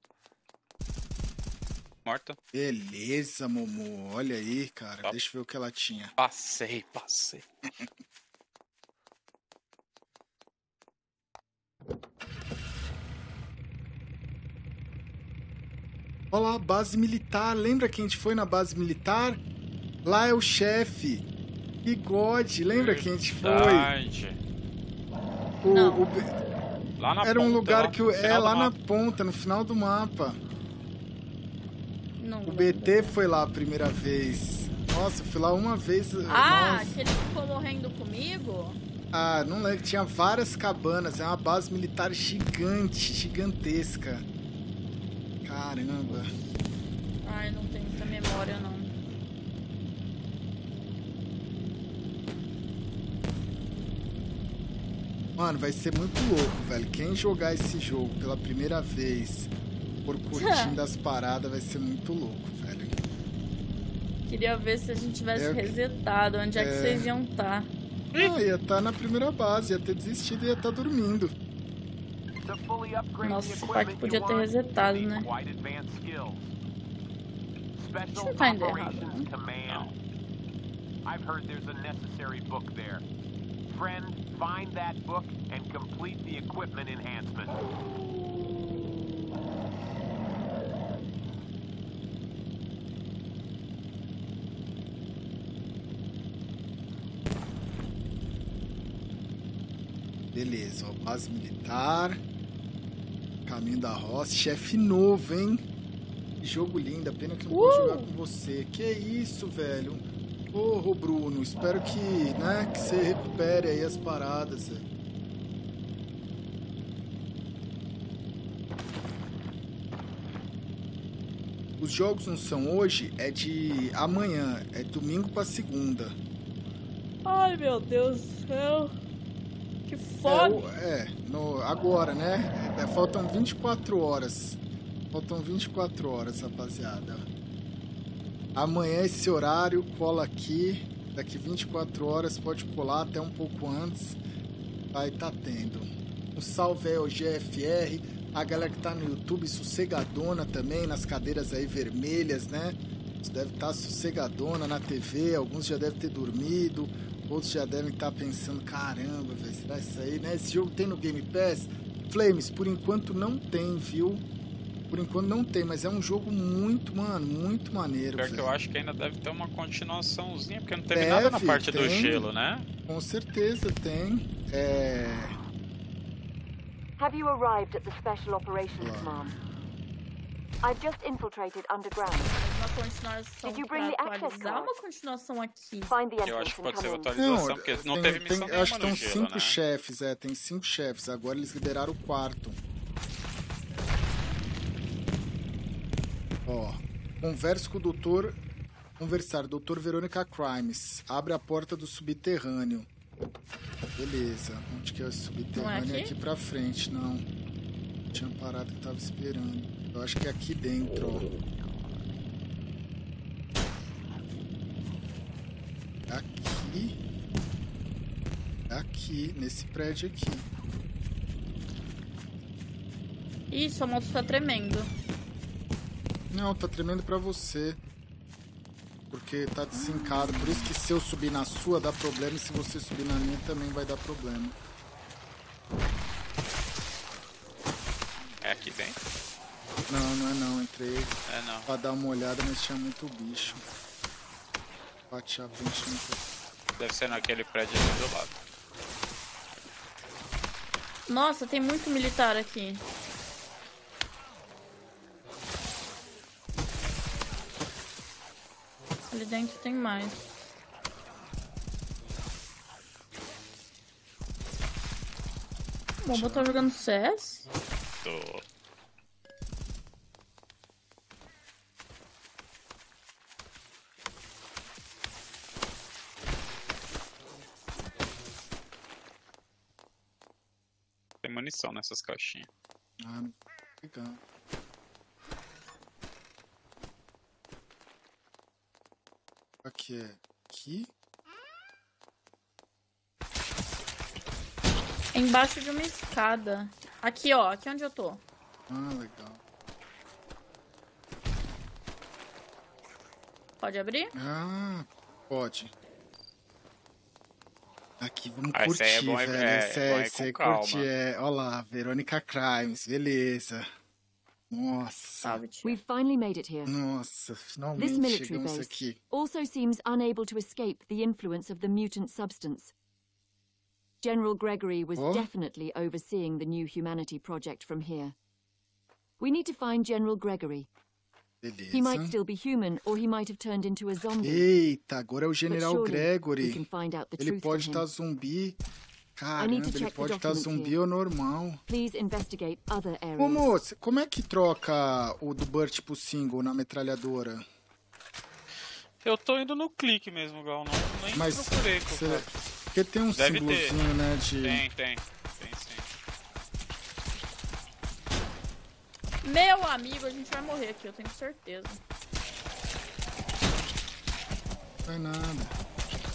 Morta. Beleza, Momo. Olha aí, cara. Tá. Deixa eu ver o que ela tinha. Passei, passei. Olha lá, base militar. Lembra que a gente foi na base militar? Lá é o chefe. Bigode. Lembra que a gente foi? Verdade. Não. Lá na Era um ponta, lugar lá que no é final do lá na mapa. ponta, no final do mapa. Não O lembro. BT foi lá a primeira vez. Nossa, eu fui lá uma vez. Ah, Nossa. que ele ficou morrendo comigo? Ah, não lembro. Tinha várias cabanas. É uma base militar gigante, gigantesca. Caramba. Ai, não tenho muita memória, não. Mano, vai ser muito louco, velho. Quem jogar esse jogo pela primeira vez, por curtindo as paradas, vai ser muito louco, velho. Queria ver se a gente tivesse É- resetado. Onde é que vocês iam estar? Ah, ia estar na primeira base, ia ter desistido e ia estar dormindo. To fully upgrade Nossa, the esse pack equipment podia you ter want, resetado, you né? need quite advanced skills. Special não tá indo errado, Operations né? Command. I've heard there's a necessary book there. Friend, find that book and complete the equipment enhancement. Beleza, ó, base militar. Caminho da roça. Chefe novo, hein? Que jogo lindo, pena que eu não vou jogar com você. Que isso, velho? Ô, Bruno, espero que, né, que você recupere aí as paradas, velho. Os jogos não são hoje, é de amanhã, é domingo pra segunda. Ai, meu Deus do céu. Que fome. Agora, né? Faltam 24 horas. Faltam 24 horas, rapaziada. Amanhã esse horário, cola aqui. Daqui 24 horas, pode colar até um pouco antes. Vai tá tendo. Um salve aí ao GFR. A galera que tá no YouTube, sossegadona também, nas cadeiras aí vermelhas, né? Deve estar sossegadona na TV. Alguns já devem ter dormido. Outros já devem estar pensando, caramba, velho, será isso aí, né? Esse jogo tem no Game Pass? Flames, por enquanto não tem, viu? Por enquanto não tem, mas é um jogo muito, mano, muito maneiro, Pior que velho. eu acho que ainda deve ter uma continuaçãozinha, porque não teve Deve, nada na parte do tem. gelo, né? Com certeza tem. Have you arrived at the Special Operations Command? I've just infiltrated underground. Uma continuação Did you bring pra the access atualizar, card? uma continuação aqui. Find the Eu acho entrance que and pode ser come in. atualização, porque não teve missão eu acho que nenhuma no estão gelo, 5 né? chefes, tem 5 chefes. Agora eles liberaram o quarto. Ó, converse com o doutor... Conversar, doutor Verônica Crimes. Abre a porta do subterrâneo. Beleza. Onde que é o subterrâneo? Não é É aqui? aqui pra frente, não. Tinha parado que tava esperando. Eu acho que é aqui dentro, ó. Aqui. Aqui, nesse prédio aqui. Ih, sua moto tá tremendo. Não, tá tremendo pra você. Porque tá desincado. Por isso que se eu subir na sua dá problema. E se você subir na minha também vai dar problema. É aqui dentro? Não, não é não. Entrei É, não. pra dar uma olhada, mas tinha muito bicho. Bati a frente muito. Deve ser naquele prédio ali do lado. Nossa, tem muito militar aqui. Ali dentro tem mais. O Bobo tá jogando CS? Tô. Tem munição nessas caixinhas. Ah, legal. Aqui é aqui. Embaixo de uma escada. Aqui, ó. Aqui onde eu tô. Ah, legal. Pode abrir? Ah, pode. Aqui, vamos Ah, esse curtir, aí é bom, velho. bom ir Esse com aí calma. curtir. Olha lá, Verônica Crimes. Beleza. Nossa. Salve, tio. We've finally made it here. Nossa, This finalmente military chegamos base aqui. also seems unable to escape the influence of the mutant substance. General Gregory was Oh? definitely overseeing the New Humanity project from here. We need to find General Gregory. He might Beleza. still be human, or he might have turned into a zombie. Eita, agora é o But General surely we Gregory. can find out the Ele truth pode from estar him. zumbi. I need to Caramba, ele check the pode estar documents zumbi here. ou normal. Please investigate other areas. Como é que troca o do Burt pro single na metralhadora? Eu tô indo no clique mesmo, Gal. Não, nem Mas procurei. cê- porque tem um Deve ter. símbolozinho, né, de... Tem sim. Meu amigo, a gente vai morrer aqui, eu tenho certeza. Não vai nada.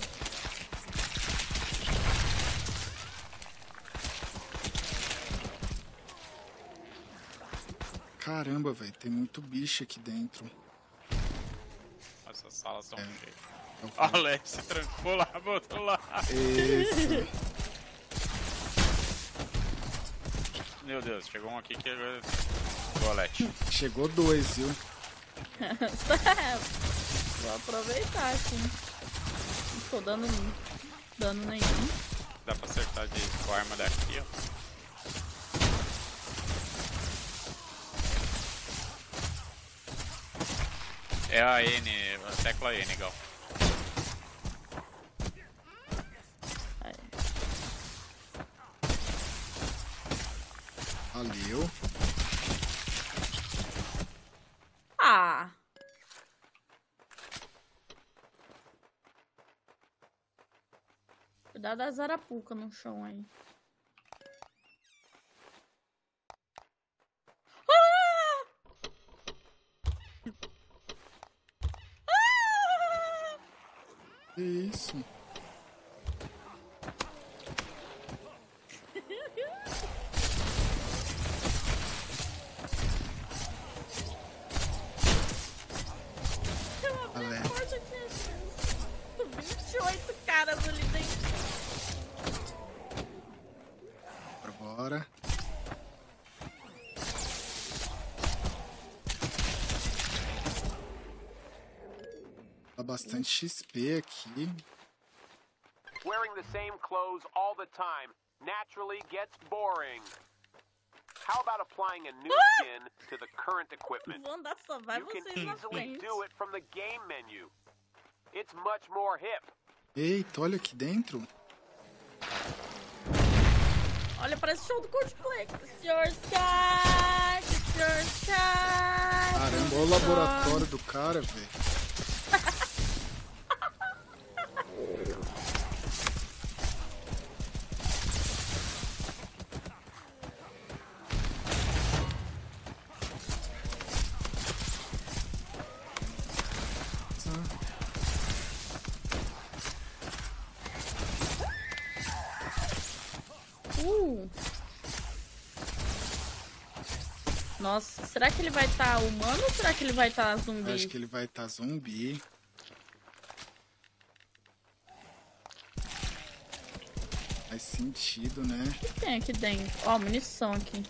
Caramba, velho, tem muito bicho aqui dentro. Essas salas estão cheias. Eu O falei, Alex se trancou lá pro outro lado. Isso. Meu Deus, chegou um aqui que agora... O Alex. Chegou 2, viu? Vou aproveitar aqui. Não tô dando dano nenhum. Dá pra acertar com a arma daqui, ó. É a N, a tecla N, Gal. Aí. Valeu. Ah! Cuidado da zarapuca no chão aí. Que isso? Alex. 28 caras ali dentro. Bora. Dá bastante XP aqui. Wearing the same clothes all the time naturally gets boring. How about applying a new skin to the current equipment? Vou andar só, vai You can vocês na easily frente. do it from the game menu. It's much more hip. Eita, olha aqui dentro. Olha, parece show do Coldplay. It's your sky, it's your sky. Caramba, olha o laboratório do cara, velho. Nossa, será que ele vai estar humano ou será que ele vai estar zumbi? Acho que ele vai estar zumbi. Faz sentido, né? O que tem aqui dentro? Ó, munição aqui.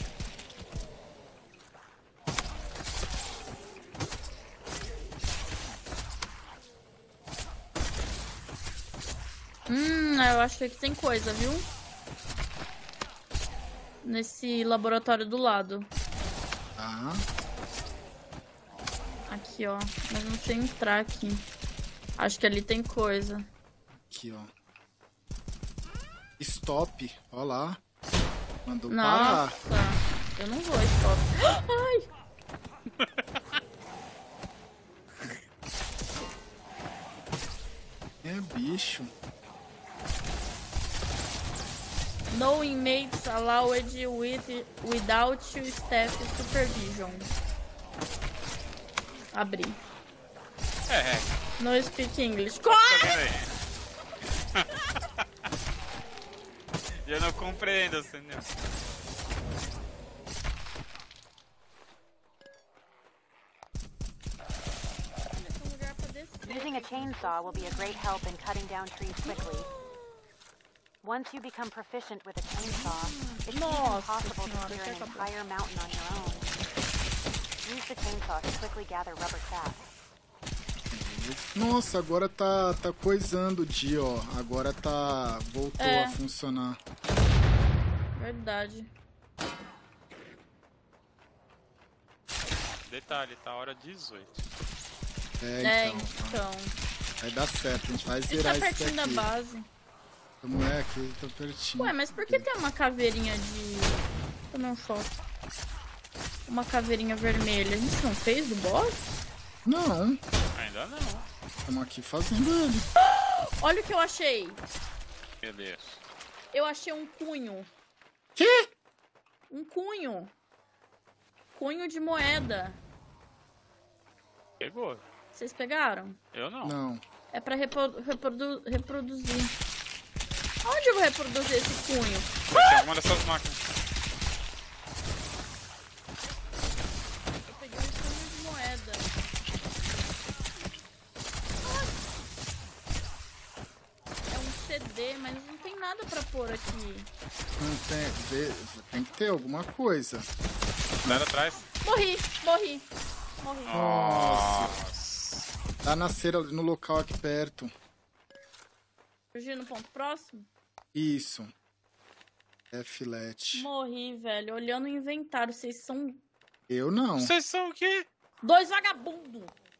Eu acho que aqui tem coisa, viu? Nesse laboratório do lado. Tá. Aqui, ó. Mas não sei entrar aqui. Acho que ali tem coisa. Aqui, ó. Stop. Ó lá. Mandou Nossa. parar. Eu não vou stop. Ai! É bicho. No inmates allowed without staff supervision. Abri. No speak English. Tá Corre! vendo aí? Eu não compreendo, entendeu? Using a chainsaw will be a great help in cutting down trees quickly. Once you become proficient with a chainsaw, it's even possible to clear an entire mountain on your own. Use the chainsaw to quickly gather rubber sap. Nossa, agora tá coisando o dia, ó. Agora voltou a funcionar. Verdade. Detalhe, tá hora 18. Então. Vai dar certo, a gente vai zerar isso pertinho daqui. da base. Como é aqui? Tá pertinho. Ué, mas por que tem uma caveirinha de... Tomei um choque. Uma caveirinha vermelha. A gente não fez do boss? Não. Ainda não. Estamos aqui fazendo ele. Olha o que eu achei. Beleza. Eu achei um cunho. Quê? Um cunho. Cunho de moeda. Pegou. Vocês pegaram? Eu não. Não. É pra reproduzir. Onde eu vou reproduzir esse cunho? Vai ter alguma dessas máquinas. Eu peguei um cunho de moeda. É um CD, mas não tem nada pra pôr aqui. Não tem que ter alguma coisa. Sai atrás. Morri. Nossa. Tá nascer no local aqui perto. Fugir no ponto próximo? Isso. É filete. Morri, velho. Olhando o inventário, vocês são... Eu não. Vocês são o quê? 2 vagabundos.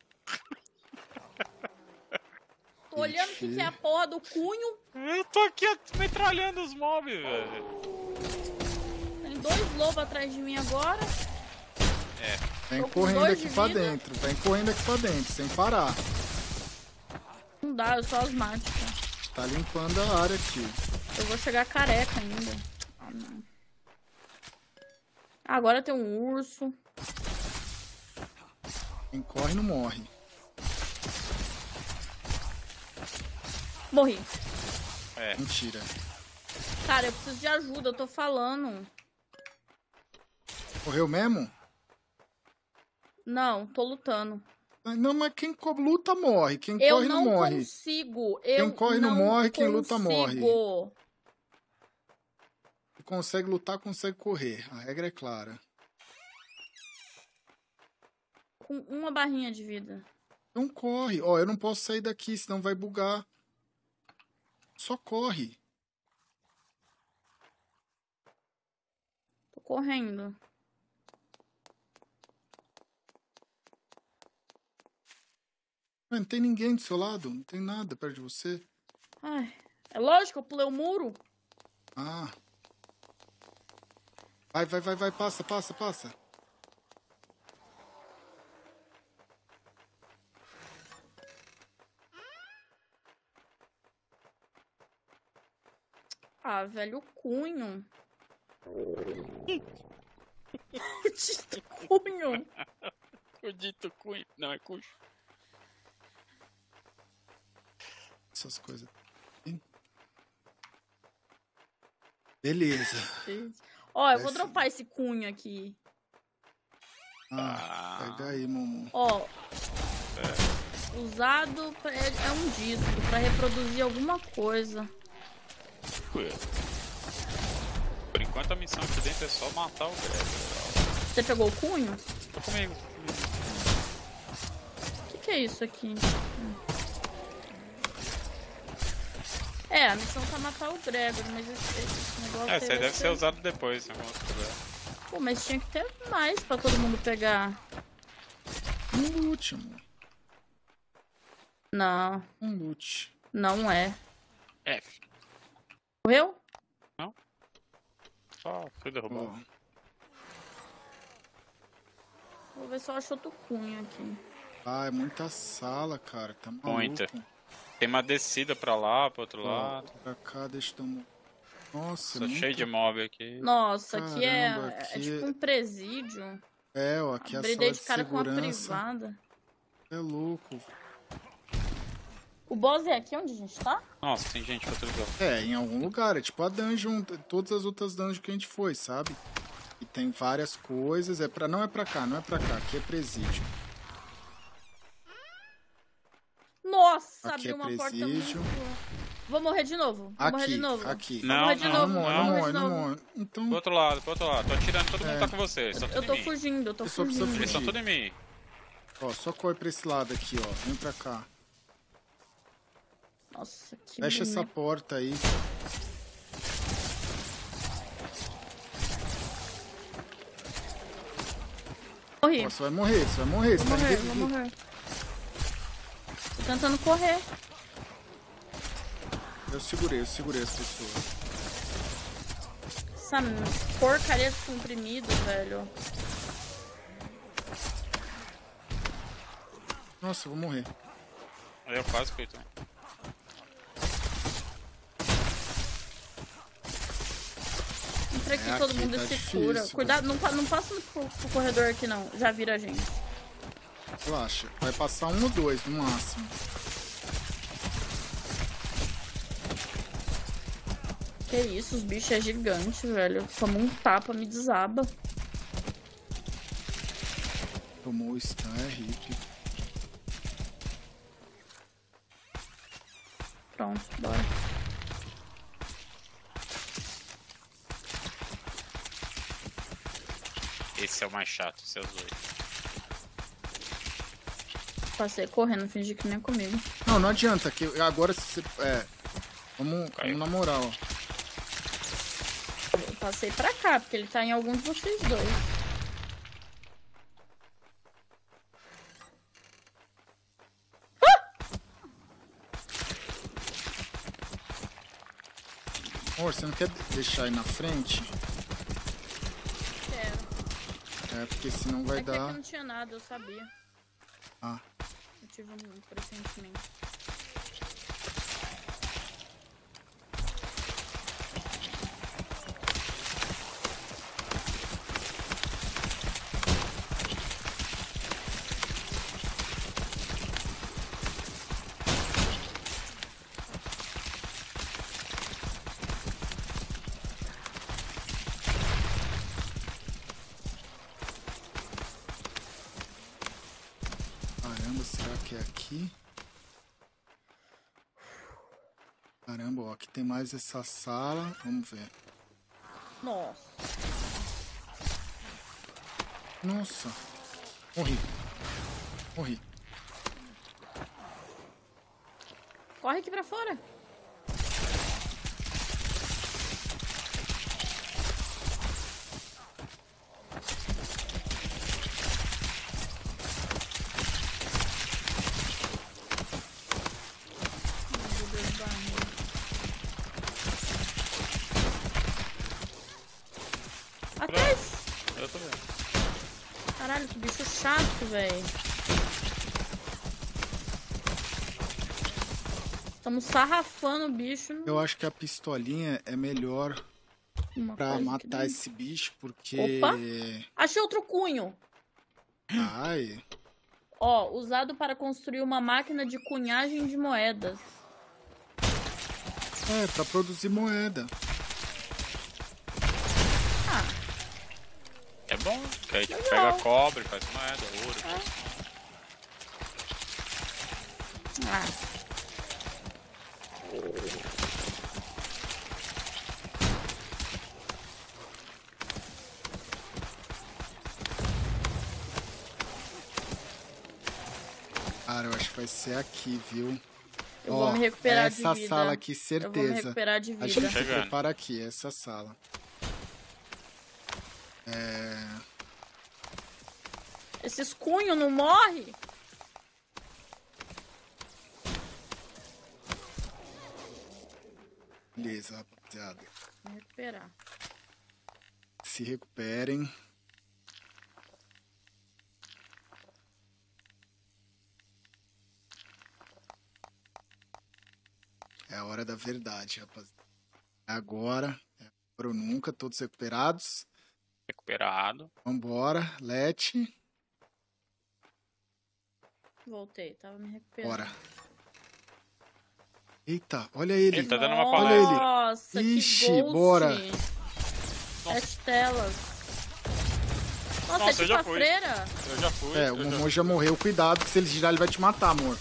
Tô olhando o que é a porra do cunho. Eu tô aqui metralhando os mobs, velho. Tem 2 lobos atrás de mim agora. Vem correndo aqui pra dentro. Vem correndo aqui pra dentro, sem parar. Não dá, eu sou asmática. Tá limpando a área aqui. Eu vou chegar careca ainda. Ah, não. Agora tem um urso. Quem corre não morre. Morri. Mentira. Cara, eu preciso de ajuda, eu tô falando. Morreu mesmo? Não, tô lutando. Não, mas quem luta morre. Quem corre não morre. Consigo. Quem corre não morre, quem luta morre. Consigo. Quem consegue lutar, consegue correr. A regra é clara. Com uma barrinha de vida. Não corre. Ó, eu não posso sair daqui, senão vai bugar. Só corre. Tô correndo. Não tem ninguém do seu lado. Não tem nada perto de você. Ai, é lógico, eu pulei o muro. Ah. Vai. Passa. Ah, velho, o cunho. O dito cunho. O dito cunho. Não, é cujo. Essas coisas. Beleza. Ó, eu vou dropar esse cunho aqui. Pega aí, Momo. Ó. Usado é um disco pra reproduzir alguma coisa. Por enquanto a missão aqui dentro é só matar o Greg. Você pegou o cunho? Tô comigo. O que é isso aqui? A missão tá matar o Gregor, mas esse negócio... Esse aí deve ser usado depois, né? Pô, mas tinha que ter mais pra todo mundo pegar. Um último. Não. Um loot. Não é. F. Morreu? Não. Só foi derrubado. Vou ver se eu acho outro cunho aqui. É muita sala, cara. Tá maluco. Muita. Tem uma descida pra lá, pro outro lado. Pra cá, deixa eu... Nossa, Tô cheio de mob aqui. Nossa, Caramba, aqui é aqui tipo um presídio. Ó, aqui é a sala Abri de de cara com uma segurança. privada. É louco. O boss é aqui onde a gente tá? Nossa, tem gente pra outro lugar. É, em algum lugar. É tipo a dungeon, todas as outras dungeons que a gente foi, sabe? E tem várias coisas. Não é pra cá, não é pra cá. Aqui é presídio. Nossa, Aqui abriu é uma porta presídio. muito... Vou morrer de novo. Vou morrer de novo. Aqui. Vou morrer de novo. Não Vou morre, morrer de novo. não morre. Então, Pro outro lado. Tô atirando, todo mundo tá com você. Só tudo Eu tô em mim. fugindo, eu tô só precisa fugindo. Eles estão tudo em mim. ó, só corre pra esse lado aqui, ó. Vem pra cá. Nossa, que Fecha essa boneco. porta aí. Morri. Ó, você vai morrer, você vai morrer. Você Vou vai morrer, vou morrer. Tô tentando correr. Eu segurei as pessoas. Essa porcaria de comprimido, velho. Nossa, eu vou morrer. Aí eu quase fui também. Entra aqui, É, todo aqui mundo tá se difícil, cura. Cuidado, não passa pro corredor aqui não. Já vira a gente. Relaxa. Vai passar 1 ou 2 no máximo. Que isso, os bichos é gigante, velho. Toma um tapa, me desaba. Tomou o stun, é hit. Pronto, bora. Esse é o mais chato, esse é os 8. Passei correndo, fingi que nem é comigo. Não, não adianta. Que agora se você... Vamos na moral, ó. Eu passei pra cá, porque ele tá em algum de vocês dois. Amor, você não quer deixar aí na frente? Quero. É, porque senão vai É que dar... aqui não tinha nada, eu sabia. Ah, Eu tive um pressentimento. caramba, será que é aqui? Caramba, ó, aqui tem mais essa sala. Vamos ver. Nossa. Nossa. Morri. Morri. Corre aqui pra fora. Atrás! Eu tô vendo. Caralho, que bicho chato, velho. Estamos sarrafando o bicho. Eu acho que a pistolinha é melhor Uma pra coisa que matar não- esse bicho, porque... Opa. Achei outro cunho. Ai, Ó, usado para construir uma máquina de cunhagem de moedas. é, pra produzir moeda. É bom, que aí tipo, Legal. pega cobre, faz moeda, ouro. Ah. Cara, eu acho que vai ser aqui, viu? Eu vou me recuperar de essa vida. sala aqui, Eu vou me certeza. recuperar de A vida. gente se Chegando. prepara aqui, essa sala. É... Esses cunhos não morrem? Beleza, rapaziada. Vou me recuperar. Se recuperem. É a hora da verdade, rapaziada. É agora ou nunca, todos recuperados. Recuperado. Vambora, Lete. Voltei, tava me recuperando. Bora. Eita, olha ele. Ele tá dando uma Olha ele. palestra. Nossa, Ixi, que ghost. bora. 7 telas. Nossa, Nossa, é eu tipo já a fui. freira? Eu já fui. É, o Momô já morreu. Cuidado, que se ele girar, ele vai te matar, amor.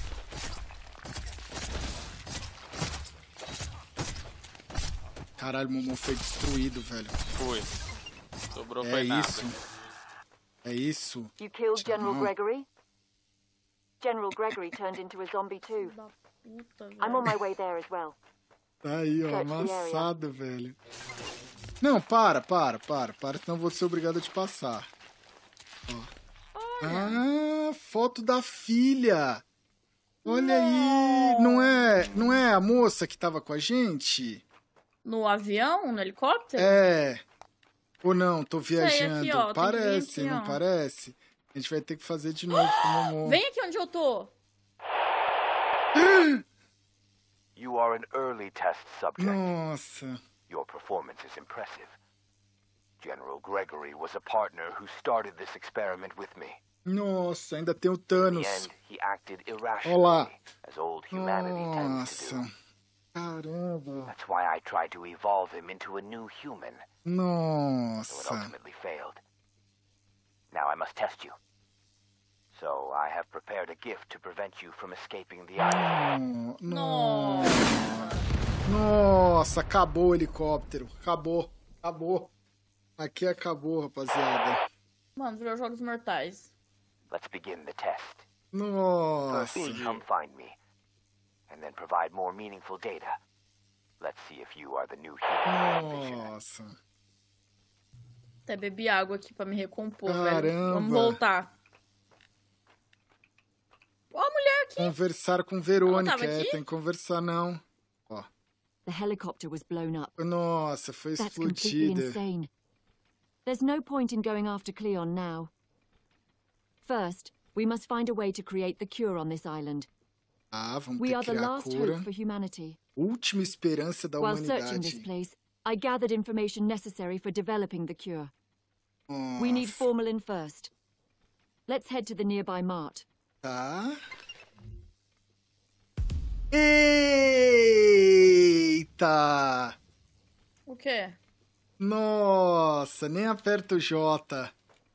Caralho, o Momô foi destruído, velho. Fui. Sobrou É foi nada. isso. É isso. You killed General Não. Gregory? General Gregory turned into a zombie too. Da puta, I'm on velho. my way there as well. Tá aí, ó, Search the area. amassado, velho. Não, para, senão eu vou ser obrigado a te passar. Ó. Ah, foto da filha. Olha aí, não é a moça que tava com a gente? No avião? No helicóptero? É. Ou não, tô Sei, viajando. aqui, ó, tem que vir Parece, aqui, não ó. parece? A gente vai ter que fazer de novo com o Momô. Vem aqui onde eu tô. You are an early test subject. Nossa. Your performance is impressive. General Gregory was a partner who started this experiment with me. Nossa, ainda tem o In the Thanos. end, he acted Olá. irrationally, as old humanity tends to Nossa. do. Caramba. That's why I tried to evolve him into a new human, though it Nossa. ultimately failed. Now I must test you. So I have prepared a gift to prevent you from escaping the island. Nossa. Nossa, acabou o helicóptero. Acabou. Aqui acabou, rapaziada. Mano, virou Jogos Mortais. Let's begin the test. Nossa. First, come find me, and then provide more meaningful data. Let's see if you are the new human I envisioned. Nossa. Até bebi água aqui pra me recompor, velho. Caramba. Vamos voltar. Ó a mulher aqui. Conversar com Verônica. Ela tava aqui? Tem que conversar, não. Ó. The helicopter was blown up. Nossa, foi That's completely explodida. insane. There's no point in going after Cleon now. First, we must find a way to create the cure on this island. Ah, vamos We ter are que the criar a last cura. hope for humanity. Última esperança da While searching this humanidade. place, I gathered information necessary for developing the cure. We need Nossa. formalin first. Let's head to the nearby mart. Tá. Eita! O quê? Nossa, nem aperta o J.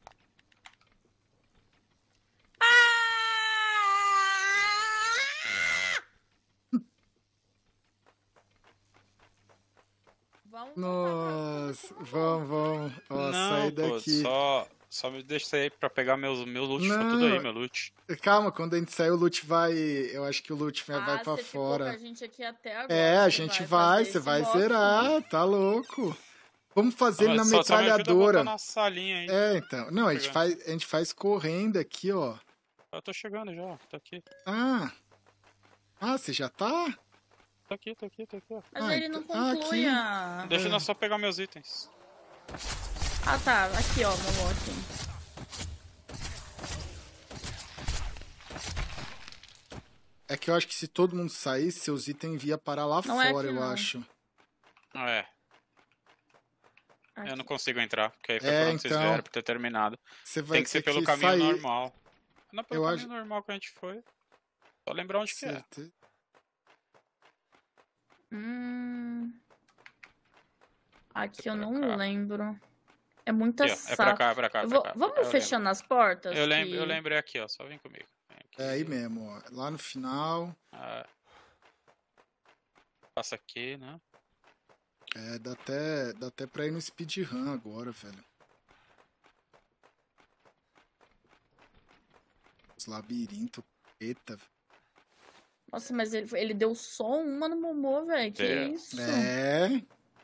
Vamos Nossa, vamos. Ó, Não, sai pô, daqui. só me deixa sair pra pegar meu loot. Tá Não. tudo aí, meu loot. Calma, quando a gente sair, o loot vai. Eu acho que o loot vai pra você ficou com fora. a gente aqui até agora. É, a Você gente fazer você esse vai boss. zerar, tá louco. Vamos fazer ele na Só me ajuda a metralhadora. botar na salinha aí. É, então. Não, a gente Chegando. faz correndo aqui, ó. Eu tô chegando já, tô aqui. Ah, você já tá? Tô aqui, ó. Mas Ah, ele não então- conclui aqui. a... Deixa eu só pegar meus itens. Ah, tá. Aqui, ó, meu aqui. É que eu acho que se todo mundo saísse, seus itens iam parar lá Não é fora, aqui, eu não. acho. É, Aqui. eu não consigo entrar, porque aí foi É, por onde vocês então. vieram, por ter terminado. Você vai Tem que ser ter pelo caminho sair. normal. Não é pelo Eu caminho acho- normal que a gente foi. Só lembrar onde que é. Certeza. Aqui eu Pra não cá. lembro. É muita Aqui, ó. saco. É pra cá, Eu pra vou- cá. Vamos Eu fechando as portas? lembro. que- Eu lembrei aqui, ó. Só vem comigo. Vem aqui. É aí mesmo, ó. Lá no final. Ah. Passa aqui, né? É, dá até pra ir no speedrun agora, velho. Os labirintos, eita. Nossa, mas ele deu só uma no Momô, velho. Que É. isso? É.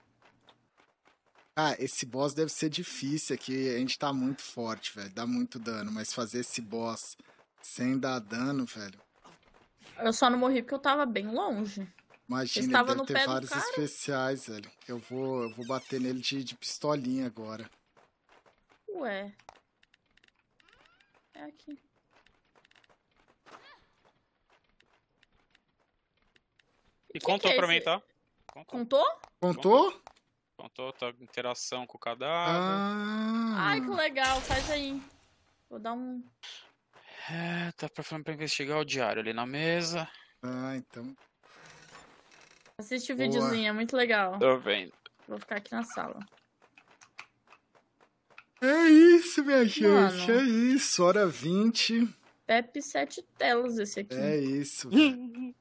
Ah, esse boss deve ser difícil aqui. A gente tá muito forte, velho. Dá muito dano. Mas fazer esse boss sem dar dano, velho. Eu só não morri porque eu tava bem longe. Imagina, ele Estava deve no ter pé do vários cara. especiais, velho. Eu vou bater nele de pistolinha agora. Ué. É aqui. E Que contou é pra esse? mim, tá? Contou? Contou? Contou, tá? Interação com o cadáver. Ai, que legal. Faz aí. Vou dar um... É, tá falando pra investigar o diário ali na mesa. Ah, então. Assiste o Boa. videozinho, é muito legal. Tô vendo. Vou ficar aqui na sala. É isso, minha gente. Mano. É isso. Hora 20. Pepe 7 telas esse aqui. É isso, velho.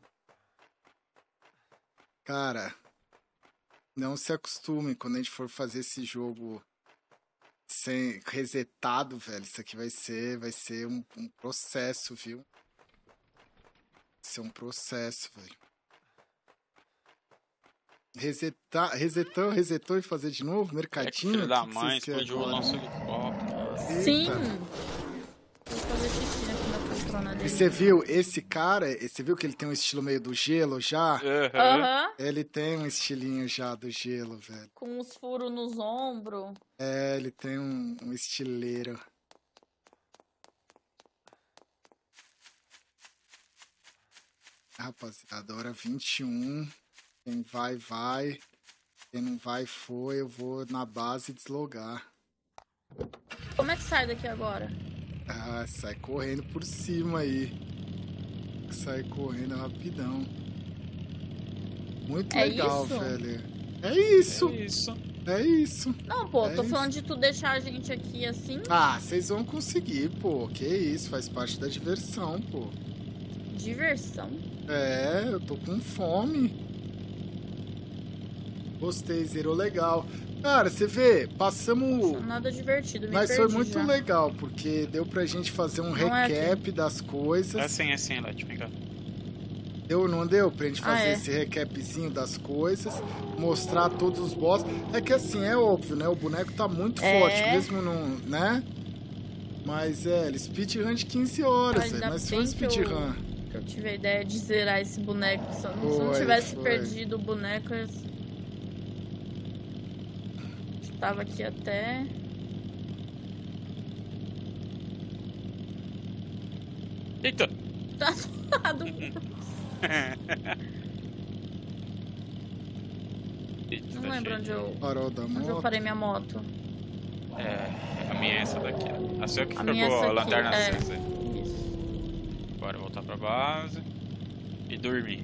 Cara, não se acostume quando a gente for fazer esse jogo sem resetado, velho. Isso aqui vai ser um processo, viu? Vai ser um processo, velho. Resetou e fazer de novo? Mercadinho? Filho da O que mãe, vocês querem explodiu o agora? nosso helicóptero. Sim! Eita. Vou fazer xixi aqui na poltrona E dele. você viu esse cara? Você viu que ele tem um estilo meio do gelo já? Aham. Aham. Ele tem um estilinho já do gelo, velho. Com os furos nos ombros. É, ele tem um estileiro. Rapaziada, hora 21. Quem vai, vai. Quem não vai, foi. Eu vou na base deslogar. Como é que sai daqui agora? Ah, sai correndo por cima aí. Sai correndo rapidão. Muito É legal, isso? velho. É isso. É isso. É isso. Não, pô, É tô isso. falando de tu deixar a gente aqui assim. Ah, vocês vão conseguir, pô. Que isso, faz parte da diversão, pô. Diversão. É, eu tô com fome. Gostei, zerou legal. Cara, você vê, passamos... Não, nada divertido, me Mas perdi foi muito já. legal, porque deu pra gente fazer um Não é recap das coisas. É assim, Let, vem cá. Não deu pra gente fazer é. esse recapzinho das coisas, mostrar todos os boss. É que assim, é óbvio, né? O boneco tá muito forte, mesmo não, né? Mas speedrun de 15 horas, Ainda velho. Mas foi bem um que eu- speedrun. Que eu tive a ideia de zerar esse boneco. Se eu não Foi, tivesse foi. perdido o boneco, eu tava aqui até. Eita! Tá do lado. Eita, Não lembro onde eu Farol da Onde eu moto. parei minha moto? É, a minha é essa daqui. A sua que A minha é ficou essa a aqui, lanterna é. acesa. Isso. Bora voltar pra base. E dormir.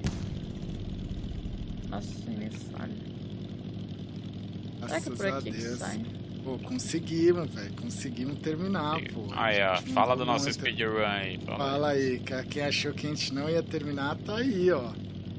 Nossa, me falha. Será que é Graças por a aqui que Deus. sai? Pô, conseguimos, velho. Conseguimos terminar, pô. Aí, ó. A gente Fala não do nosso muito. speedrun aí. Fala aí, quem achou que a gente não ia terminar, tá aí, ó.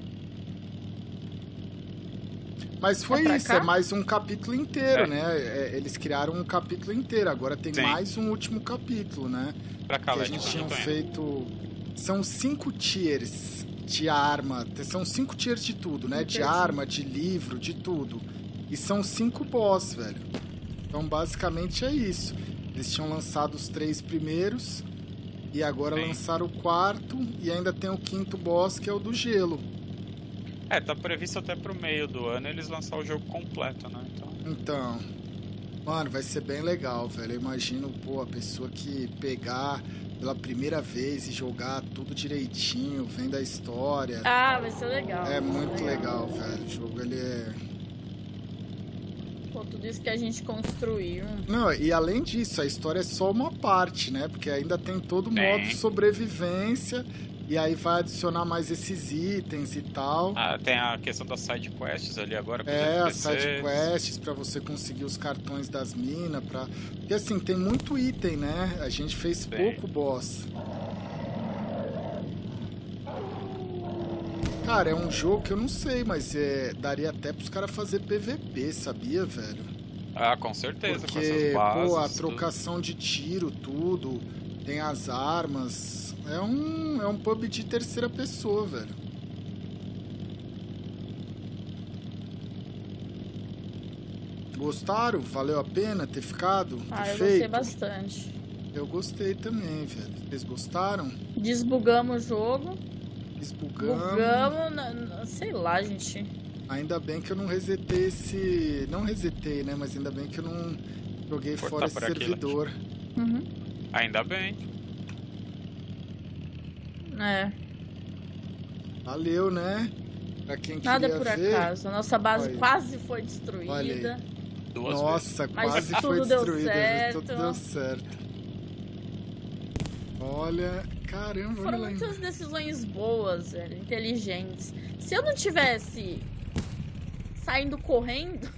Mas foi pra isso, cá? é mais um capítulo inteiro, É. né? Eles criaram um capítulo inteiro, agora tem Sim. mais um último capítulo, né? Pra cá, Que a Let, gente pra tinha onde eu tô indo? feito... São 5 tiers de arma, são 5 tiers de tudo, né? De Entendi. arma, de livro, de tudo. E são 5 boss, velho. Então, basicamente é isso. Eles tinham lançado os 3 primeiros e agora Sim. lançaram o 4º e ainda tem o 5º boss, que é o do gelo. É, tá previsto até pro meio do ano eles lançar o jogo completo, né? Então, mano, vai ser bem legal, velho. Eu imagino, pô, a pessoa que pegar pela primeira vez e jogar tudo direitinho, vendo a história. Ah, vai ser legal. É vai ser muito legal, velho. O jogo, ele é... Pô, tudo isso que a gente construiu. Não, e além disso, a história é só uma parte, né? Porque ainda tem todo o modo de sobrevivência. E aí vai adicionar mais esses itens e tal. Ah, tem a questão das side quests ali agora. com os As NPCs. side quests pra você conseguir os cartões das minas. Porque assim, tem muito item, né? A gente fez pouco boss. Cara, é um jogo que eu não sei, mas daria até pros caras fazer PVP, sabia, velho? Ah, com certeza, com Porque, essas bases. pô, a tudo. trocação de tiro, tudo, tem as armas. É um pub de terceira pessoa, velho. Gostaram? Valeu a pena ter ficado? Ah, ter eu feito? gostei bastante. Eu gostei também, velho. Vocês gostaram? Desbugamos o jogo. Desbugamos. Bugamos, sei lá, gente. Ainda bem que eu não resetei esse... Não resetei, né? Mas ainda bem que eu não joguei Cortar fora esse por aqui, servidor. Uhum. Ainda bem. É. Valeu, né? Pra quem Nada queria por ver. acaso. A nossa base Olha. quase foi Olha destruída. aí. Duas Nossa, Mas quase tudo foi deu destruída. certo. Tudo deu certo. Olha, caramba, Foram olha lá. muitas decisões boas, velho, inteligentes. Se eu não tivesse saindo correndo.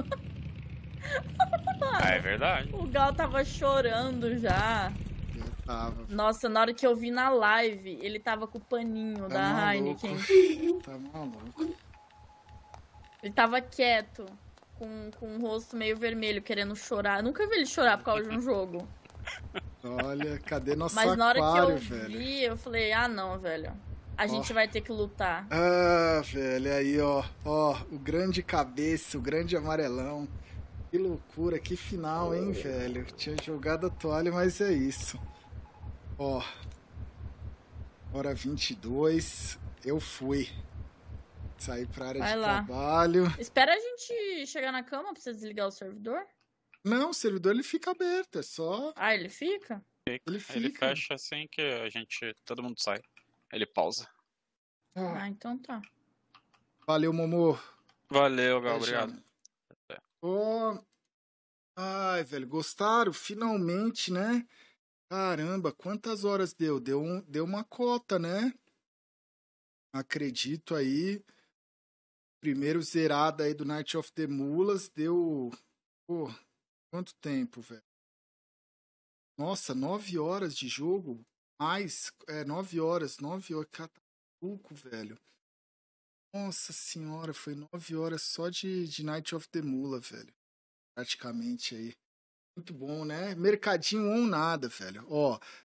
Ah, é verdade. O Gal tava chorando já. Eu tava. Nossa, na hora que eu vi na live, ele tava com o paninho Tá da maluco. Heineken. Tá maluco. Ele tava quieto, com o rosto meio vermelho, querendo chorar. Eu nunca vi ele chorar por causa de um jogo. Olha, cadê nosso Mas na hora aquário, que eu velho? vi, eu falei, ah não, velho. A gente vai ter que lutar. Ah, velho, aí, ó. Ó, o grande cabeça, o grande amarelão. Que loucura, que final, hein, velho? Tinha jogado a toalha, mas é isso. Ó. Hora 22, eu fui. Saí pra área Vai de lá. trabalho. Espera a gente chegar na cama pra você desligar o servidor. Não, o servidor ele fica aberto, é só... Ah, ele fica? Ele fica. Ele fecha assim que todo mundo sai. Ele pausa. Ah, então tá. Valeu, Momô. Valeu, Gal, Até já. obrigado. Ó, ai, velho, gostaram? Finalmente, né? Caramba, quantas horas deu? Deu uma cota, né? Acredito aí. Primeiro zerado aí do Night of the Mulas deu... Pô, quanto tempo, velho? Nossa, 9 horas de jogo? Mais, 9 horas, catacuco, velho. Nossa senhora, foi 9 horas só de Night of the Mula, velho. Praticamente aí. Muito bom, né? Mercadinho ou nada, velho. Ó,